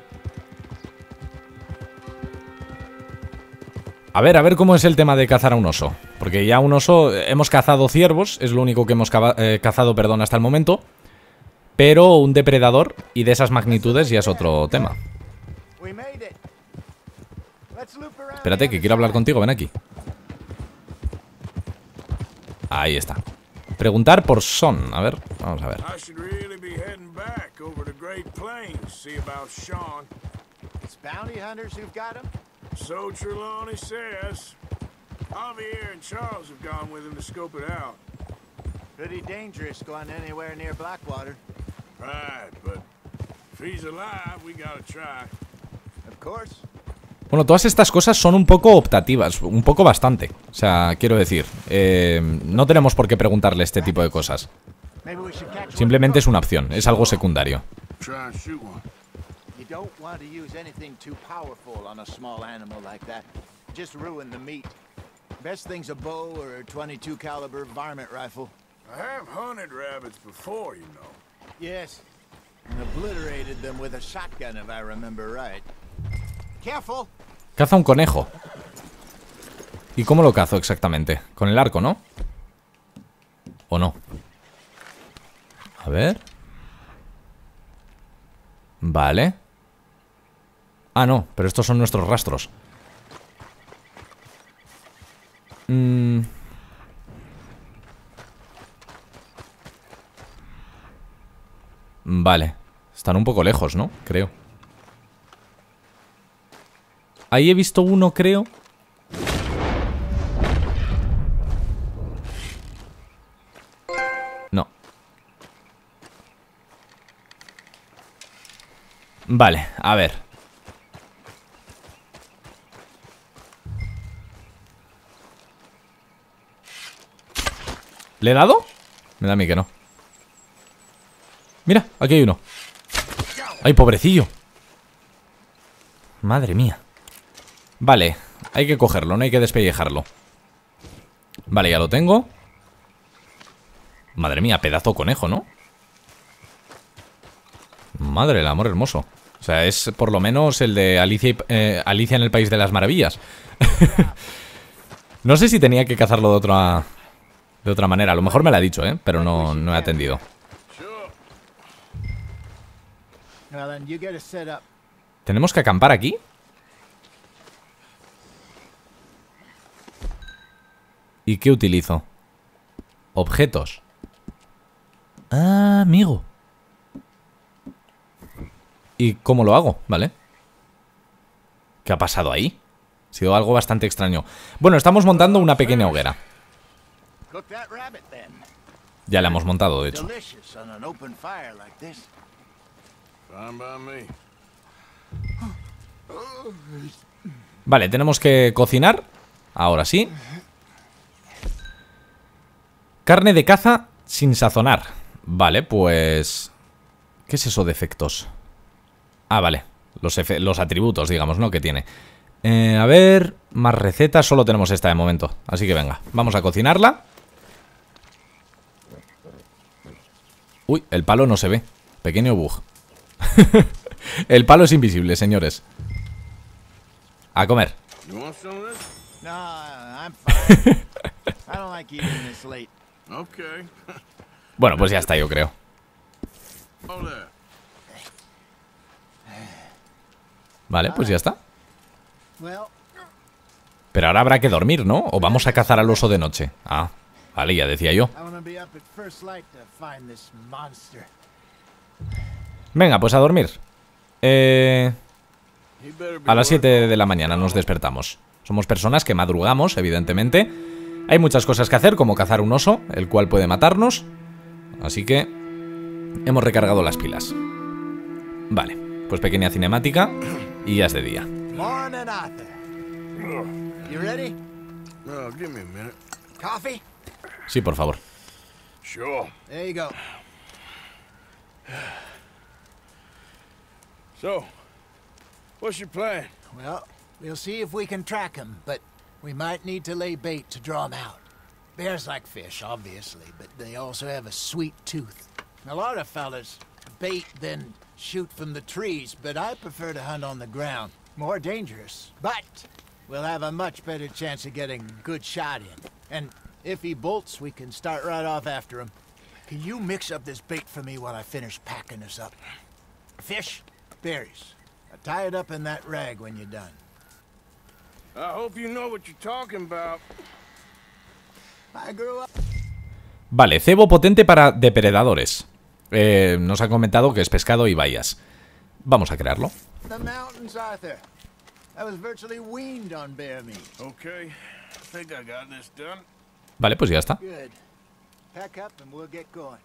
A ver cómo es el tema de cazar a un oso. Porque ya un oso, hemos cazado ciervos, es lo único que hemos cazado, perdón, hasta el momento. Pero un depredador y de esas magnitudes ya es otro tema. We made it. Let's loop around. Espérate, que quiero hablar contigo, ven aquí. Ahí está. Preguntar por Son, a ver, vamos a ver. I should really be heading back over to Great Plains, see about Sean. It's bounty hunters who've got him. So Trelawney says. Javier and Charles have gone with him to scope it out. Pretty dangerous going anywhere near Blackwater. Right, but if he's alive, we gotta try. Of course. Bueno, todas estas cosas son un poco optativas, un poco bastante. O sea, quiero decir, no tenemos por qué preguntarle este tipo de cosas. Maybe we should catch one. Simplemente es una opción, es algo secundario. Try and shoot one. You don't want to use anything too powerful on a small animal like that. Just ruin the meat. Best thing's a bow or a .22 caliber varmint rifle. I have hunted rabbits before, you know. Yes. And obliterated them with a shotgun if I remember right. Careful. Caza un conejo. ¿Y cómo lo cazo exactamente? Con el arco, ¿no? ¿O no? A ver. Vale. Ah, no, pero estos son nuestros rastros. Vale. Están un poco lejos, ¿no? Creo. Ahí he visto uno, creo. No. Vale, a ver. ¿Le he dado? Me da a mí que no. Mira, aquí hay uno. ¡Ay, pobrecillo! Madre mía. Vale, hay que cogerlo, no hay que despellejarlo. Vale, ya lo tengo. Madre mía, pedazo conejo, ¿no? Madre del amor hermoso. O sea, es por lo menos el de Alicia en el País de las Maravillas. No sé si tenía que cazarlo de otra manera. A lo mejor me lo ha dicho, pero no he atendido. Sure. Well, then you get it set up. ¿Tenemos que acampar aquí? ¿Y qué utilizo? Objetos. Ah, amigo. ¿Y cómo lo hago? Vale. ¿Qué ha pasado ahí? Ha sido algo bastante extraño. Bueno, estamos montando una pequeña hoguera. Cook that rabbit then. Ya la hemos montado, de hecho. Delicious on an open fire like this. Fine by me. Vale, tenemos que cocinar. Ahora sí. Carne de caza sin sazonar. Vale, pues... ¿Qué es eso de efectos? Ah, vale. Los atributos, digamos, ¿no? Que tiene. A ver... Más recetas. Solo tenemos esta de momento. Así que venga, vamos a cocinarla. Uy, el palo no se ve. Pequeño bug. El palo es invisible, señores. A comer. You want some of this? No, I'm fine. I don't like eating this late. Okay. Bueno, pues ya está, yo creo. Oh, there. Vale, pues ya está. Well, Pero ahora habrá que dormir, ¿no? ¿O vamos a cazar al oso de noche? Ah, vale, ya decía yo. I want to be up at first light to find this monster. Venga, pues a dormir. He better be A las working. 7 de la mañana nos despertamos. Somos personas que madrugamos, evidentemente. Hay muchas cosas que hacer, como cazar un oso, el cual puede matarnos. Así que hemos recargado las pilas. Vale, pues pequeña cinemática y ya es de día. Morning, Arthur. You ready? Oh, give me a minute. Coffee? Sí, por favor. Sure. There you go. So, what's your plan? Well, we'll see if we can track him, but we might need to lay bait to draw him out. Bears like fish, obviously, but they also have a sweet tooth. A lot of fellas bait, then shoot from the trees, but I prefer to hunt on the ground. More dangerous, but we'll have a much better chance of getting a good shot in. And if he bolts, we can start right off after him. Can you mix up this bait for me while I finish packing this up? Fish, berries. Tie it up in that rag when you're done. I hope you know what you're talking about. I grew up. Vale, cebo potente para depredadores. Nos han comentado que es pescado y bayas. Vamos a crearlo. The mountains, Arthur. I was virtually weaned on bear meat. Okay, I think I got this done. Vale, pues ya está. Good. Pack up and we'll get going.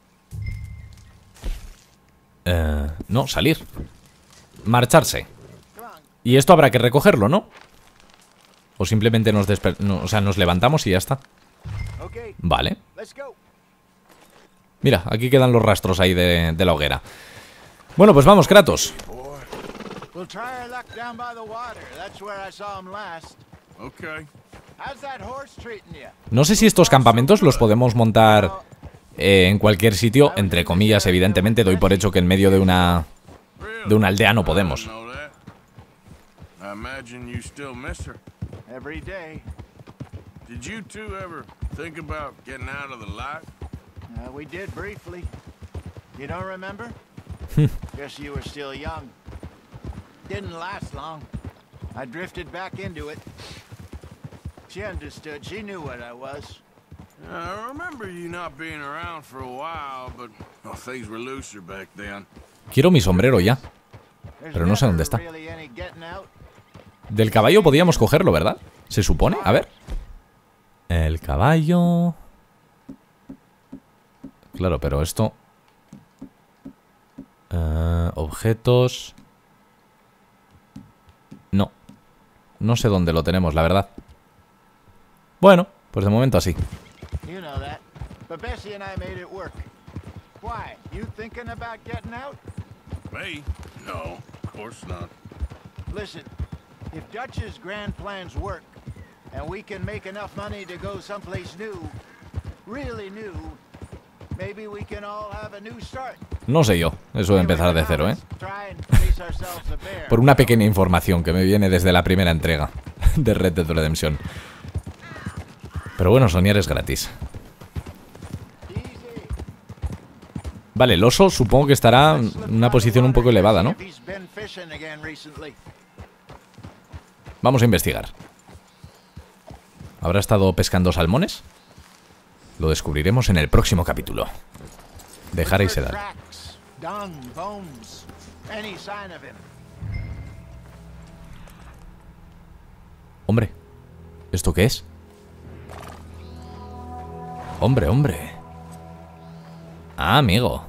No, salir. Marcharse. Come on. Y esto habrá que recogerlo, ¿no? O simplemente nos nos levantamos y ya está. Okay, Vale. let's go. Mira, aquí quedan los rastros ahí de la hoguera. Bueno, pues vamos, Kratos. We'll try our luck down by the water. That's where I saw him last. Okay. How's that horse treating you? No sé si estos campamentos los podemos montar en cualquier sitio, entre comillas, evidentemente. Doy por hecho que en medio de una aldea no podemos. I didn't know that. I imagine you still miss her. Every day. Did you two ever think about getting out of the light? We did briefly. You don't remember? Guess you were still young. Didn't last long. I drifted back into it. She understood. She knew what I was. I remember you not being around for a while, but things were looser back then. Quiero mi sombrero ya. There's Pero no sé never dónde está. really any getting out. Del caballo podíamos cogerlo, ¿verdad? ¿Se supone? A ver. El caballo... Claro, pero esto... objetos... No. No sé dónde lo tenemos, la verdad. Bueno, pues de momento así. You know that. But Bessie and I made it work. Why? You thinking about getting out? Me? No, of course not. Listen, if Dutch's grand plans work, and we can make enough money to go someplace new, really new, maybe we can all have a new start. No sé yo, eso de empezar de cero, ¿eh? Try and face ourselves a bear. Por una pequeña información que me viene desde la primera entrega de Red Dead Redemption. Pero bueno, soñar es gratis. Easy. Vale, el oso supongo que estará en una posición un poco elevada, ¿no? Vamos a investigar. ¿Habrá estado pescando salmones? Lo descubriremos en el próximo capítulo de Harry Seldal. Hombre, ¿esto qué es? Hombre, hombre. Ah, amigo.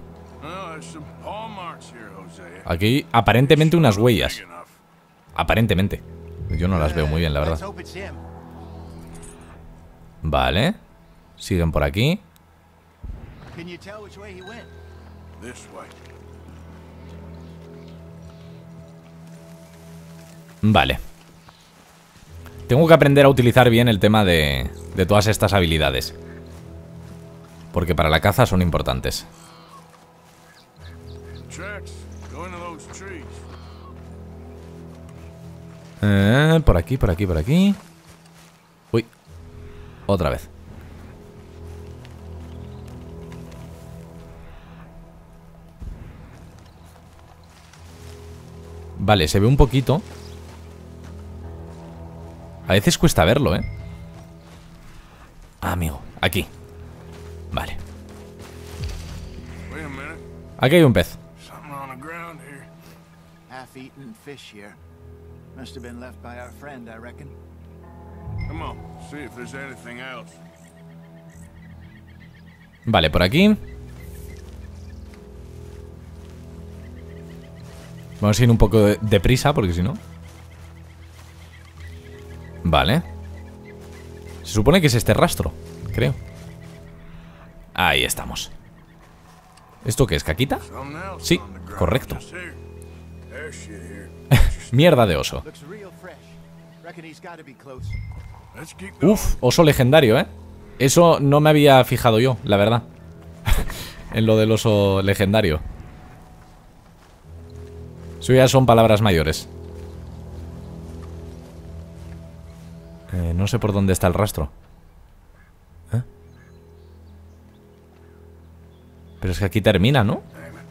Aquí aparentemente unas huellas. Aparentemente. Yo no las veo muy bien, la verdad. Vale. Siguen por aquí. Vale. Tengo que aprender a utilizar bien el tema de todas estas habilidades, porque para la caza son importantes. Por aquí, por aquí, por aquí. Uy. Otra vez. Vale, se ve un poquito. A veces cuesta verlo, ¿eh? Ah, amigo, aquí. Vale. Aquí hay un pez. Vale, por aquí. Vamos a ir un poco de prisa, porque si no... Vale. Se supone que es este rastro, creo. Ahí estamos. ¿Esto qué es, caquita? Sí, correcto. Mierda de oso. Uf, oso legendario, ¿eh? Eso no me había fijado yo, la verdad. En lo del oso legendario. Eso ya son palabras mayores. No sé por dónde está el rastro. ¿Eh? Pero es que aquí termina, ¿no?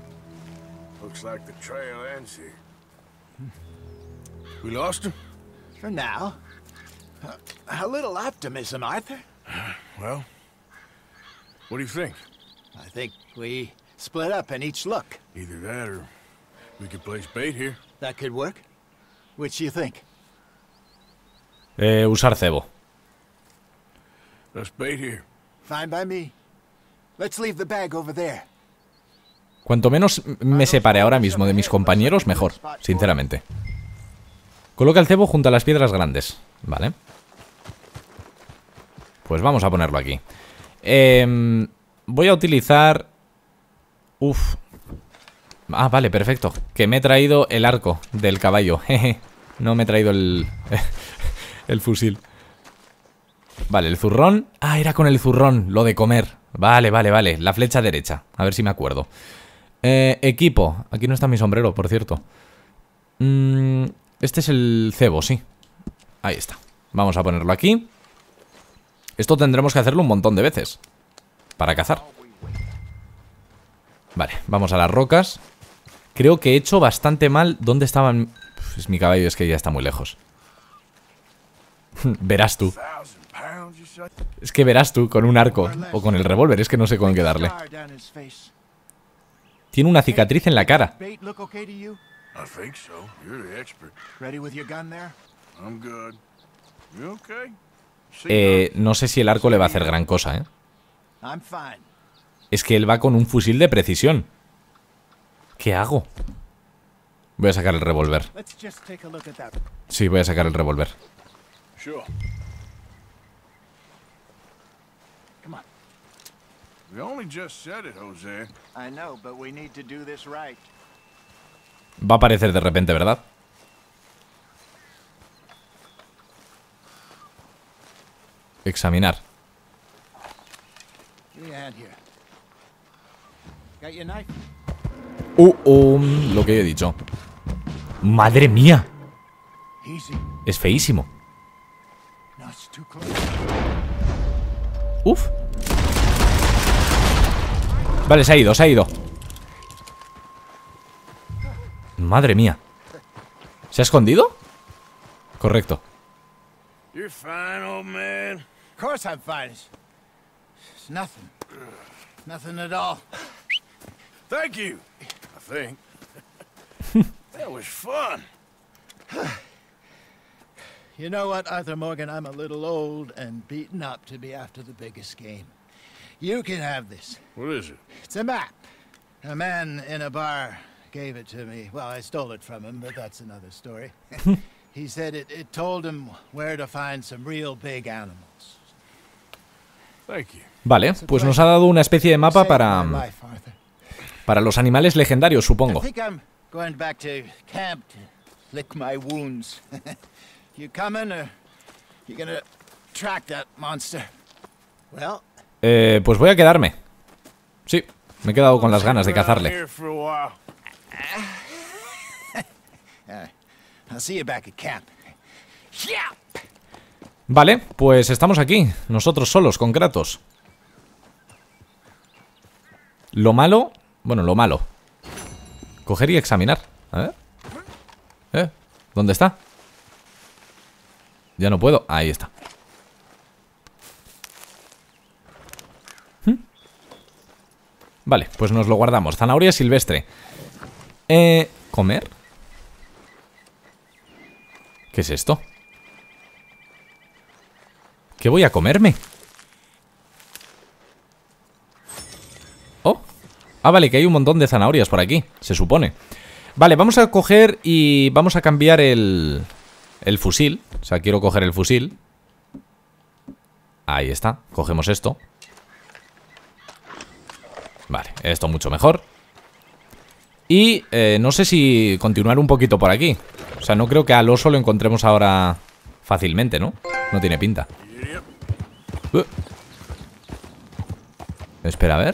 We lost him? For now. A little optimism, Arthur. Well, what do you think? I think we split up and each look. Either that or we could place bait here. That could work. Which do you think? Usar cebo. Let's bait here. Fine by me. Let's leave the bag over there. Cuanto menos me separe ahora mismo de mis compañeros, mejor, sinceramente. Coloca el cebo junto a las piedras grandes. Vale. Pues vamos a ponerlo aquí. Voy a utilizar... Uf. Ah, vale, perfecto. Que me he traído el arco del caballo. Jeje. No me he traído el... el fusil. Vale, el zurrón. Ah, era con el zurrón, lo de comer. Vale, vale, vale. La flecha derecha. A ver si me acuerdo. Equipo. Aquí no está mi sombrero, por cierto. Este es el cebo, sí. Ahí está. Vamos a ponerlo aquí. Esto tendremos que hacerlo un montón de veces para cazar. Vale, vamos a las rocas. Creo que he hecho bastante mal. ¿Dónde estaban? Pues mi caballo es que ya está muy lejos. Verás tú. Es que verás tú con un arco o con el revólver. Es que no sé con qué darle. Tiene una cicatriz en la cara. I think so. You're the expert. Ready with your gun there? I'm good. You okay? No sé si el arco le va a hacer gran cosa, ¿eh? I'm fine. Es que él va con un fusil de precisión. ¿Qué hago? Voy a sacar el revólver. Let's just take a look at that. Sí, voy a sacar el revólver. Sure. Come on. We only just said it, Jose. I know, but we need to do this right. Va a aparecer de repente, ¿verdad? Examinar. Lo que he dicho. ¡Madre mía! Es feísimo. Uf. Vale, se ha ido, se ha ido. Madre mía. ¿Se ha escondido? Correcto. You're fine, old man. Of course I'm fine. It's nothing. Nothing at all. Thank you, I think. That was fun. You know what, Arthur Morgan? I'm a little old and beaten up to be after the biggest game. You can have this. What is it? It's a map. A man in a bar gave it to me. Well, I stole it from him, but that's another story. He said it told him where to find some real big animals. Thank you. Vale, pues nos ha dado una especie de mapa Saved my life, Arthur. para los animales legendarios, I supongo. think I'm going back to camp to lick my wounds. You coming, or you gonna track that monster? Well, Pues voy a quedarme. Sí, me he quedado con las ganas de Around cazarle. here for a while. I'll see you back at camp. Yeah. Vale, pues estamos aquí, nosotros solos, con Kratos. Lo malo... Bueno, lo malo. Coger y examinar. A ver. ¿Dónde está? Ya no puedo. Ahí está. Vale, pues nos lo guardamos. Zanahoria silvestre. ¿Comer? ¿Qué es esto? ¿Qué voy a comerme? Oh. Ah, vale, que hay un montón de zanahorias por aquí, se supone. Vale, vamos a coger y vamos a cambiar el fusil. O sea, quiero coger el fusil. Ahí está, cogemos esto. Vale, esto mucho mejor. Y no sé si continuar un poquito por aquí. O sea, no creo que al oso lo encontremos ahora fácilmente, ¿no? No tiene pinta. Espera, a ver.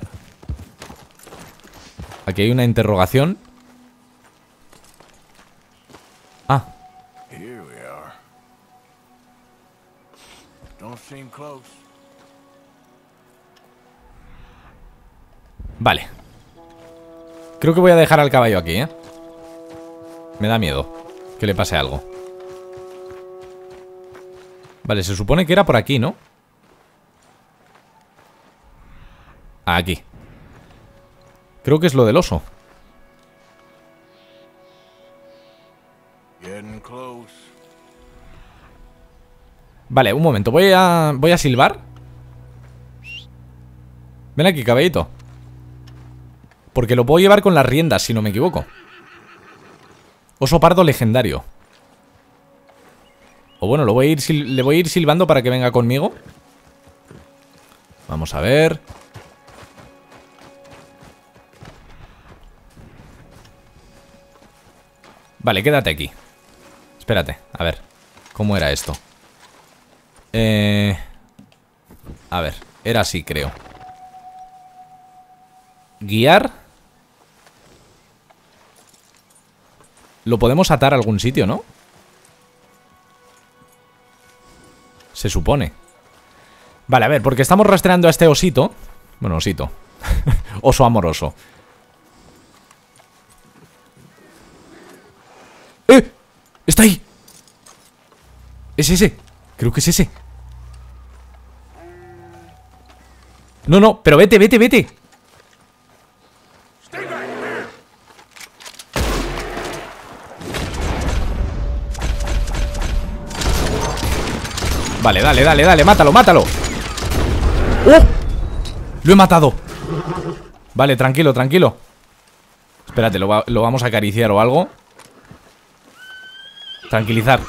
Aquí hay una interrogación. Ah. Here we are. Don't seem close. Vale. Creo que voy a dejar al caballo aquí, ¿eh? Me da miedo que le pase algo. Vale, se supone que era por aquí, ¿no? Aquí. Creo que es lo del oso. Getting close. Vale, un momento, voy a silbar. Ven aquí, caballito. Porque lo puedo llevar con las riendas, si no me equivoco. Oso pardo legendario. O bueno, le voy a ir silbando para que venga conmigo. Vamos a ver. Vale, quédate aquí. Espérate, a ver. ¿Cómo era esto? A ver, era así, creo. Guiar. Lo podemos atar a algún sitio, ¿no? Se supone. Vale, a ver, porque estamos rastreando a este osito. Bueno, osito. Oso amoroso. ¡Eh! ¡Está ahí! Es ese. Creo que es ese. No, no, pero vete, vete, vete. Vale, dale, dale, dale, mátalo, mátalo. ¡Oh! Lo he matado. Vale, tranquilo, tranquilo. Espérate, lo vamos a acariciar o algo. Tranquilizar.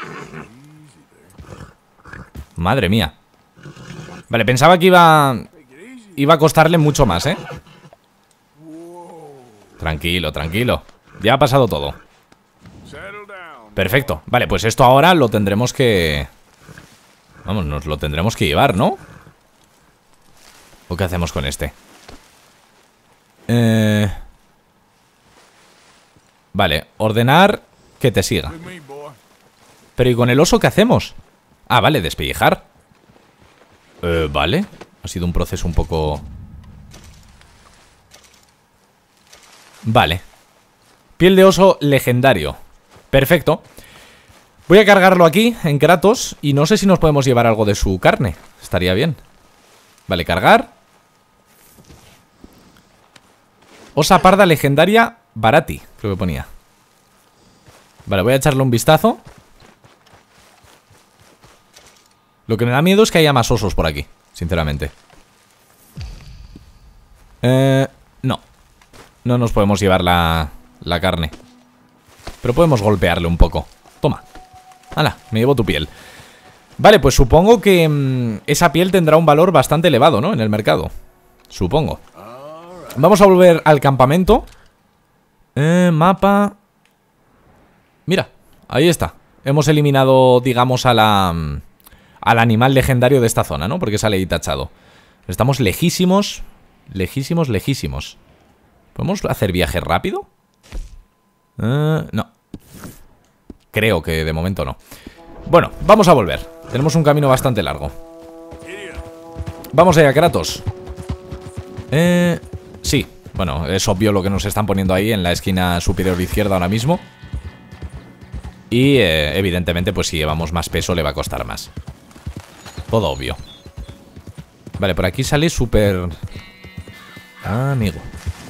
Madre mía. Vale, pensaba que iba a costarle mucho más, ¿eh? Tranquilo, tranquilo. Ya ha pasado todo. Perfecto. Vale, pues esto ahora lo tendremos que... Vamos, nos lo tendremos que llevar, ¿no? ¿O qué hacemos con este? Vale, ordenar que te siga. Pero ¿y con el oso qué hacemos? Ah, vale, despellejar. Vale. Ha sido un proceso un poco... Vale. Piel de oso legendario. Perfecto. Voy a cargarlo aquí, en Kratos. Y no sé si nos podemos llevar algo de su carne. Estaría bien. Vale, cargar. Osa parda legendaria Barati, creo que ponía. Vale, voy a echarle un vistazo. Lo que me da miedo es que haya más osos por aquí, sinceramente. No. No nos podemos llevar la carne. Pero podemos golpearle un poco. Toma. Hala, me llevo tu piel. Vale, pues supongo que esa piel tendrá un valor bastante elevado, ¿no? En el mercado. Supongo. Vamos a volver al campamento. Mapa. Mira, ahí está. Hemos eliminado, digamos, al animal legendario de esta zona, ¿no? Porque sale ahí tachado. Estamos lejísimos. Lejísimos, lejísimos. ¿Podemos hacer viaje rápido? No. Creo que de momento no. Bueno, vamos a volver. Tenemos un camino bastante largo. Vamos allá, Kratos. Sí, bueno, es obvio lo que nos están poniendo ahí en la esquina superior izquierda ahora mismo. Y evidentemente, pues si llevamos más peso le va a costar más. Todo obvio. Vale, por aquí sale súper... amigo.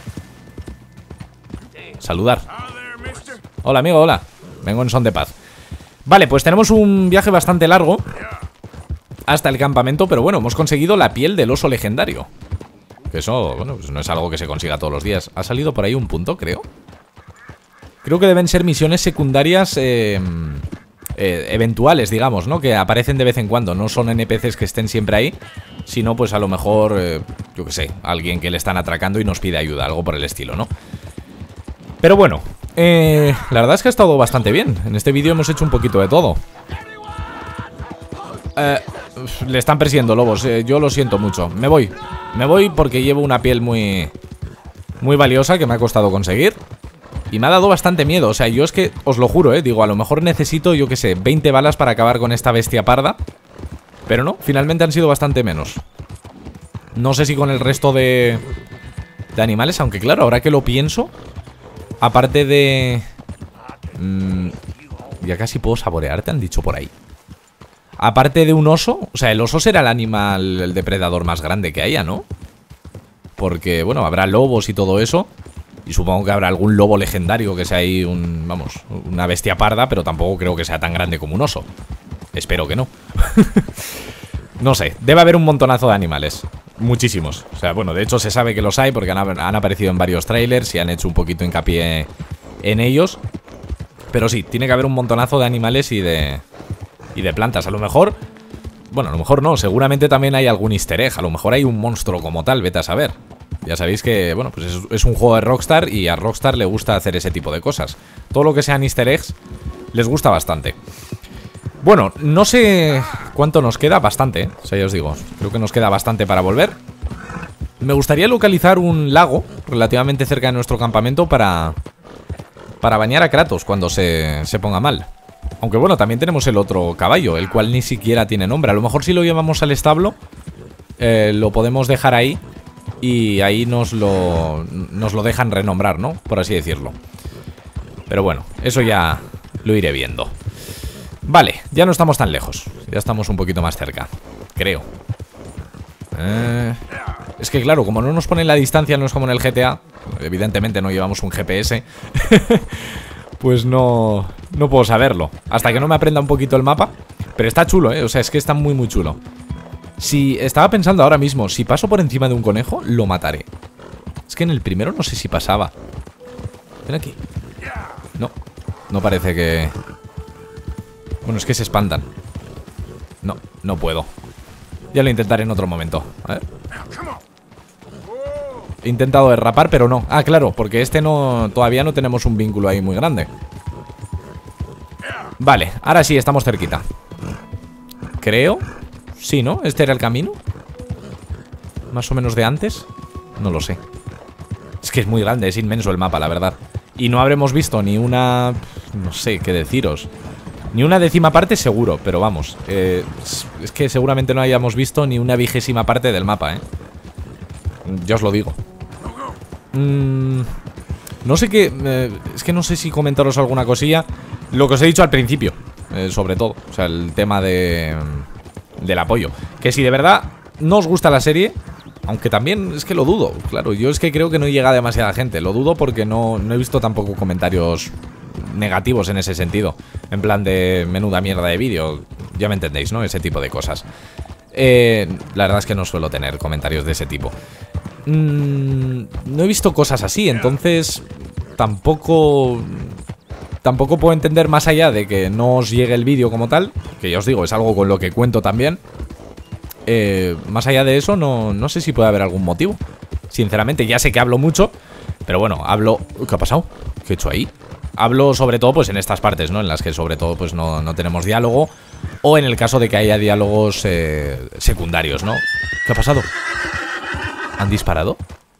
Saludar. Hola, amigo, hola. Vengo en son de paz. Vale, pues tenemos un viaje bastante largo hasta el campamento, pero bueno, hemos conseguido la piel del oso legendario. Que eso, bueno, pues no es algo que se consiga todos los días. Ha salido por ahí un punto, creo. Creo que deben ser misiones secundarias eventuales, digamos, ¿no? Que aparecen de vez en cuando. No son NPCs que estén siempre ahí, sino pues a lo mejor, yo qué sé, alguien que le están atracando y nos pide ayuda, algo por el estilo, ¿no? Pero bueno, la verdad es que ha estado bastante bien. En este vídeo hemos hecho un poquito de todo. Le están persiguiendo lobos, yo lo siento mucho. Me voy porque llevo una piel muy valiosa que me ha costado conseguir. Y me ha dado bastante miedo, o sea, yo es que, os lo juro, digo, a lo mejor necesito, yo qué sé, 20 balas para acabar con esta bestia parda. Pero no, finalmente han sido bastante menos. No sé si con el resto de animales, aunque claro, ahora que lo pienso, aparte de... ya casi puedo saborear, te han dicho por ahí. Aparte de un oso, o sea, el oso será el animal, el depredador más grande que haya, ¿no? Porque, bueno, habrá lobos y todo eso. Y supongo que habrá algún lobo legendario que sea ahí una bestia parda, pero tampoco creo que sea tan grande como un oso. Espero que no. No sé, debe haber un montonazo de animales. Muchísimos. O sea, bueno, de hecho se sabe que los hay porque han aparecido en varios trailers y han hecho un poquito hincapié en ellos. Pero sí, tiene que haber un montonazo de animales y de plantas. A lo mejor... Bueno, a lo mejor no, seguramente también hay algún easter egg. A lo mejor hay un monstruo como tal, vete a saber. Ya sabéis que, bueno, pues es un juego de Rockstar y a Rockstar le gusta hacer ese tipo de cosas. Todo lo que sean easter eggs les gusta bastante. Bueno, no sé cuánto nos queda, bastante, ¿eh? O sea, ya os digo, creo que nos queda bastante para volver. Me gustaría localizar un lago relativamente cerca de nuestro campamento para bañar a Kratos cuando se ponga mal. Aunque bueno, también tenemos el otro caballo, el cual ni siquiera tiene nombre. A lo mejor si lo llevamos al establo, lo podemos dejar ahí y ahí nos lo dejan renombrar, ¿no? Por así decirlo. Pero bueno, eso ya lo iré viendo. Vale, ya no estamos tan lejos. Ya estamos un poquito más cerca, creo. Es que claro, como no nos ponen la distancia, no es como en el GTA. Evidentemente no llevamos un GPS. Pues no puedo saberlo hasta que no me aprenda un poquito el mapa. Pero está chulo, o sea, es que está muy chulo. Si estaba pensando ahora mismo, si paso por encima de un conejo, lo mataré. Es que en el primero no sé si pasaba. Ven aquí. No parece que... Bueno, es que se espantan. No puedo. Ya lo intentaré en otro momento. A ver. He intentado derrapar, pero no. Ah, claro, porque todavía no tenemos un vínculo ahí muy grande. Vale, ahora sí, estamos cerquita. Creo. Sí, ¿no? ¿Este era el camino? Más o menos de antes. No lo sé. Es que es muy grande, es inmenso el mapa, la verdad. Y no habremos visto ni una... No sé qué deciros. Ni una 10ª parte seguro, pero vamos. Es que seguramente no hayamos visto ni una 20ª parte del mapa, ¿eh? Ya os lo digo. No No sé qué... es que no sé si comentaros alguna cosilla. Lo que os he dicho al principio, sobre todo. O sea, el tema del apoyo. Que si de verdad no os gusta la serie, aunque también es que lo dudo. Claro, yo es que creo que no llega demasiada gente. Lo dudo porque no he visto tampoco comentarios negativos en ese sentido. En plan de menuda mierda de vídeo. Ya me entendéis, ¿no? Ese tipo de cosas. La verdad es que no suelo tener comentarios de ese tipo. No he visto cosas así, entonces tampoco puedo entender más allá de que no os llegue el vídeo como tal, que ya os digo, es algo con lo que cuento también. Más allá de eso, no sé si puede haber algún motivo. Sinceramente, ya sé que hablo mucho, pero bueno, hablo... ¿Qué ha pasado? ¿Qué he hecho ahí? Hablo sobre todo pues en estas partes, ¿no? En las que sobre todo pues no tenemos diálogo. O en el caso de que haya diálogos secundarios, ¿no? ¿Qué ha pasado? ¿Han disparado?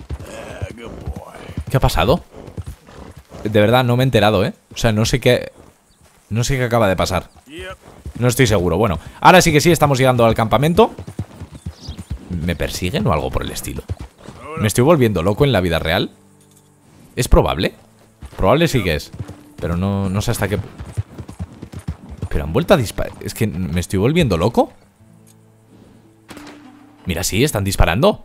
¿Qué ha pasado? De verdad, no me he enterado, ¿eh? O sea, no sé qué acaba de pasar. No estoy seguro. Bueno, ahora sí que sí, estamos llegando al campamento. ¿Me persiguen o algo por el estilo? ¿Me estoy volviendo loco en la vida real? ¿Es probable? Probable sí que es. Pero no sé hasta qué... Pero han vuelto a disparar. Es que me estoy volviendo loco. Mira, sí, están disparando.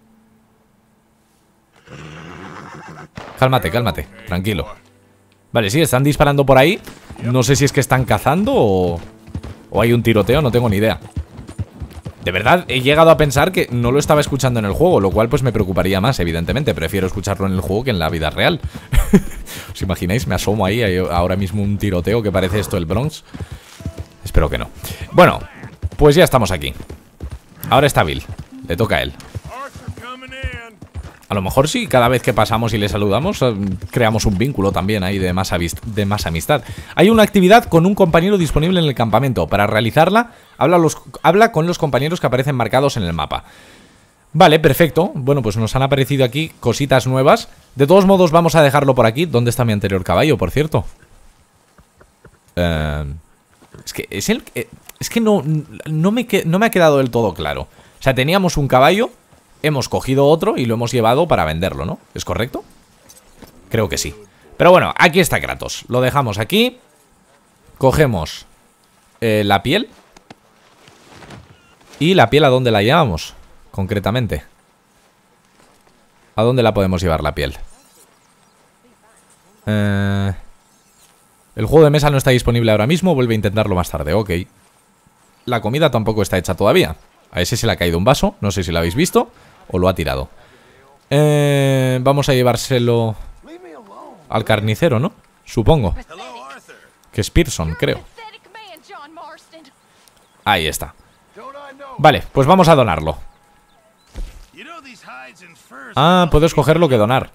Cálmate, cálmate, tranquilo. Vale, sí, están disparando por ahí. No sé si es que están cazando o hay un tiroteo, no tengo ni idea. De verdad, he llegado a pensar que no lo estaba escuchando en el juego, lo cual pues me preocuparía más, evidentemente. Prefiero escucharlo en el juego que en la vida real. ¿Os imagináis? Me asomo ahí, hay ahora mismo un tiroteo que parece esto el Bronx. Espero que no. Bueno, pues ya estamos aquí. Ahora está Bill, le toca a él. A lo mejor sí, cada vez que pasamos y le saludamos, creamos un vínculo también ahí de más amistad. Hay una actividad con un compañero disponible en el campamento. Para realizarla, habla con los compañeros que aparecen marcados en el mapa. Vale, perfecto. Bueno, pues nos han aparecido aquí cositas nuevas. De todos modos, vamos a dejarlo por aquí. ¿Dónde está mi anterior caballo, por cierto? Es que no me ha quedado del todo claro. O sea, teníamos un caballo... Hemos cogido otro y lo hemos llevado para venderlo, ¿no? ¿Es correcto? Creo que sí. Pero bueno, aquí está Kratos. Lo dejamos aquí. Cogemos la piel. ¿Y la piel a dónde la llevamos? Concretamente. ¿A dónde la podemos llevar la piel? El juego de mesa no está disponible ahora mismo. Vuelve a intentarlo más tarde, ok. La comida tampoco está hecha todavía. A ese se le ha caído un vaso. No sé si lo habéis visto o lo ha tirado. Vamos a llevárselo al carnicero, ¿no? Supongo. Que es Pearson, creo. Ahí está. Vale, pues vamos a donarlo. Ah, puedo escoger lo que donar.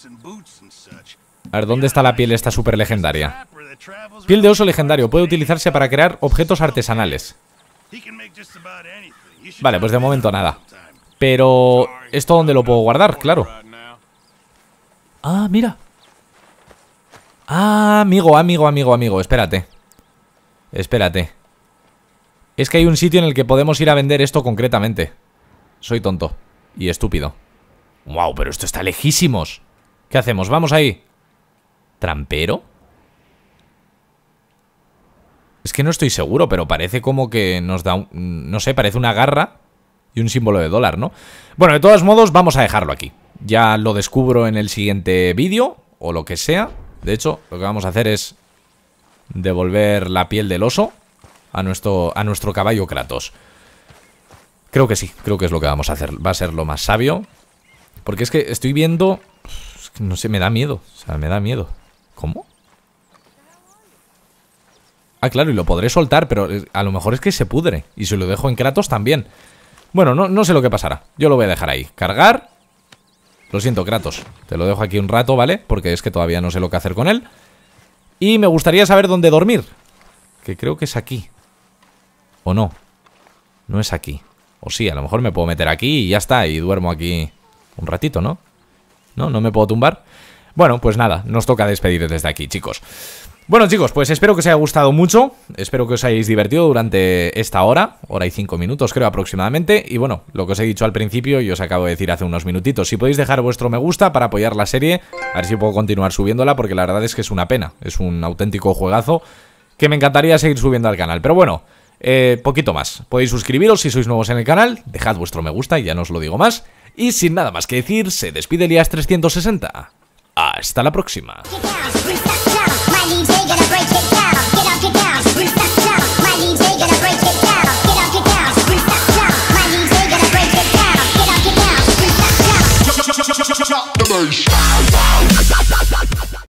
A ver, ¿dónde está la piel esta súper legendaria? Piel de oso legendario. Puede utilizarse para crear objetos artesanales. Vale, pues de momento nada. Pero... ¿esto dónde lo puedo guardar? Claro. Ah, mira. Ah, amigo. Espérate. Es que hay un sitio en el que podemos ir a vender esto concretamente. Soy tonto y estúpido. Wow, pero esto está lejísimos. ¿Qué hacemos? ¿Vamos ahí? ¿Trampero? Es que no estoy seguro, pero parece como que nos da un... no sé, parece una garra y un símbolo de dólar, ¿no? Bueno, de todos modos, vamos a dejarlo aquí. Ya lo descubro en el siguiente vídeo, o lo que sea. De hecho, lo que vamos a hacer es devolver la piel del oso a nuestro caballo Kratos. Creo que sí, creo que es lo que vamos a hacer. Va a ser lo más sabio. Porque es que estoy viendo... no sé, me da miedo. O sea, me da miedo. ¿Cómo? Ah, claro, y lo podré soltar, pero a lo mejor es que se pudre. Y si lo dejo en Kratos también. Bueno, no sé lo que pasará. Yo lo voy a dejar ahí. Cargar. Lo siento, Kratos. Te lo dejo aquí un rato, ¿vale? Porque es que todavía no sé lo que hacer con él. Y me gustaría saber dónde dormir. Que creo que es aquí. ¿O no? No es aquí. O sí, a lo mejor me puedo meter aquí y ya está. Y duermo aquí un ratito, ¿no? No me puedo tumbar. Bueno, pues nada, nos toca despedir desde aquí, chicos. Bueno, chicos, pues espero que os haya gustado mucho. Espero que os hayáis divertido durante esta hora y 5 minutos, creo, aproximadamente. Y bueno, lo que os he dicho al principio y os acabo de decir hace unos minutitos. Si podéis dejar vuestro me gusta para apoyar la serie, a ver si puedo continuar subiéndola, porque la verdad es que es una pena. Es un auténtico juegazo que me encantaría seguir subiendo al canal. Pero bueno, poquito más. Podéis suscribiros si sois nuevos en el canal, dejad vuestro me gusta y ya no os lo digo más. Y sin nada más que decir, se despide Elias360. Hasta la próxima. The bass.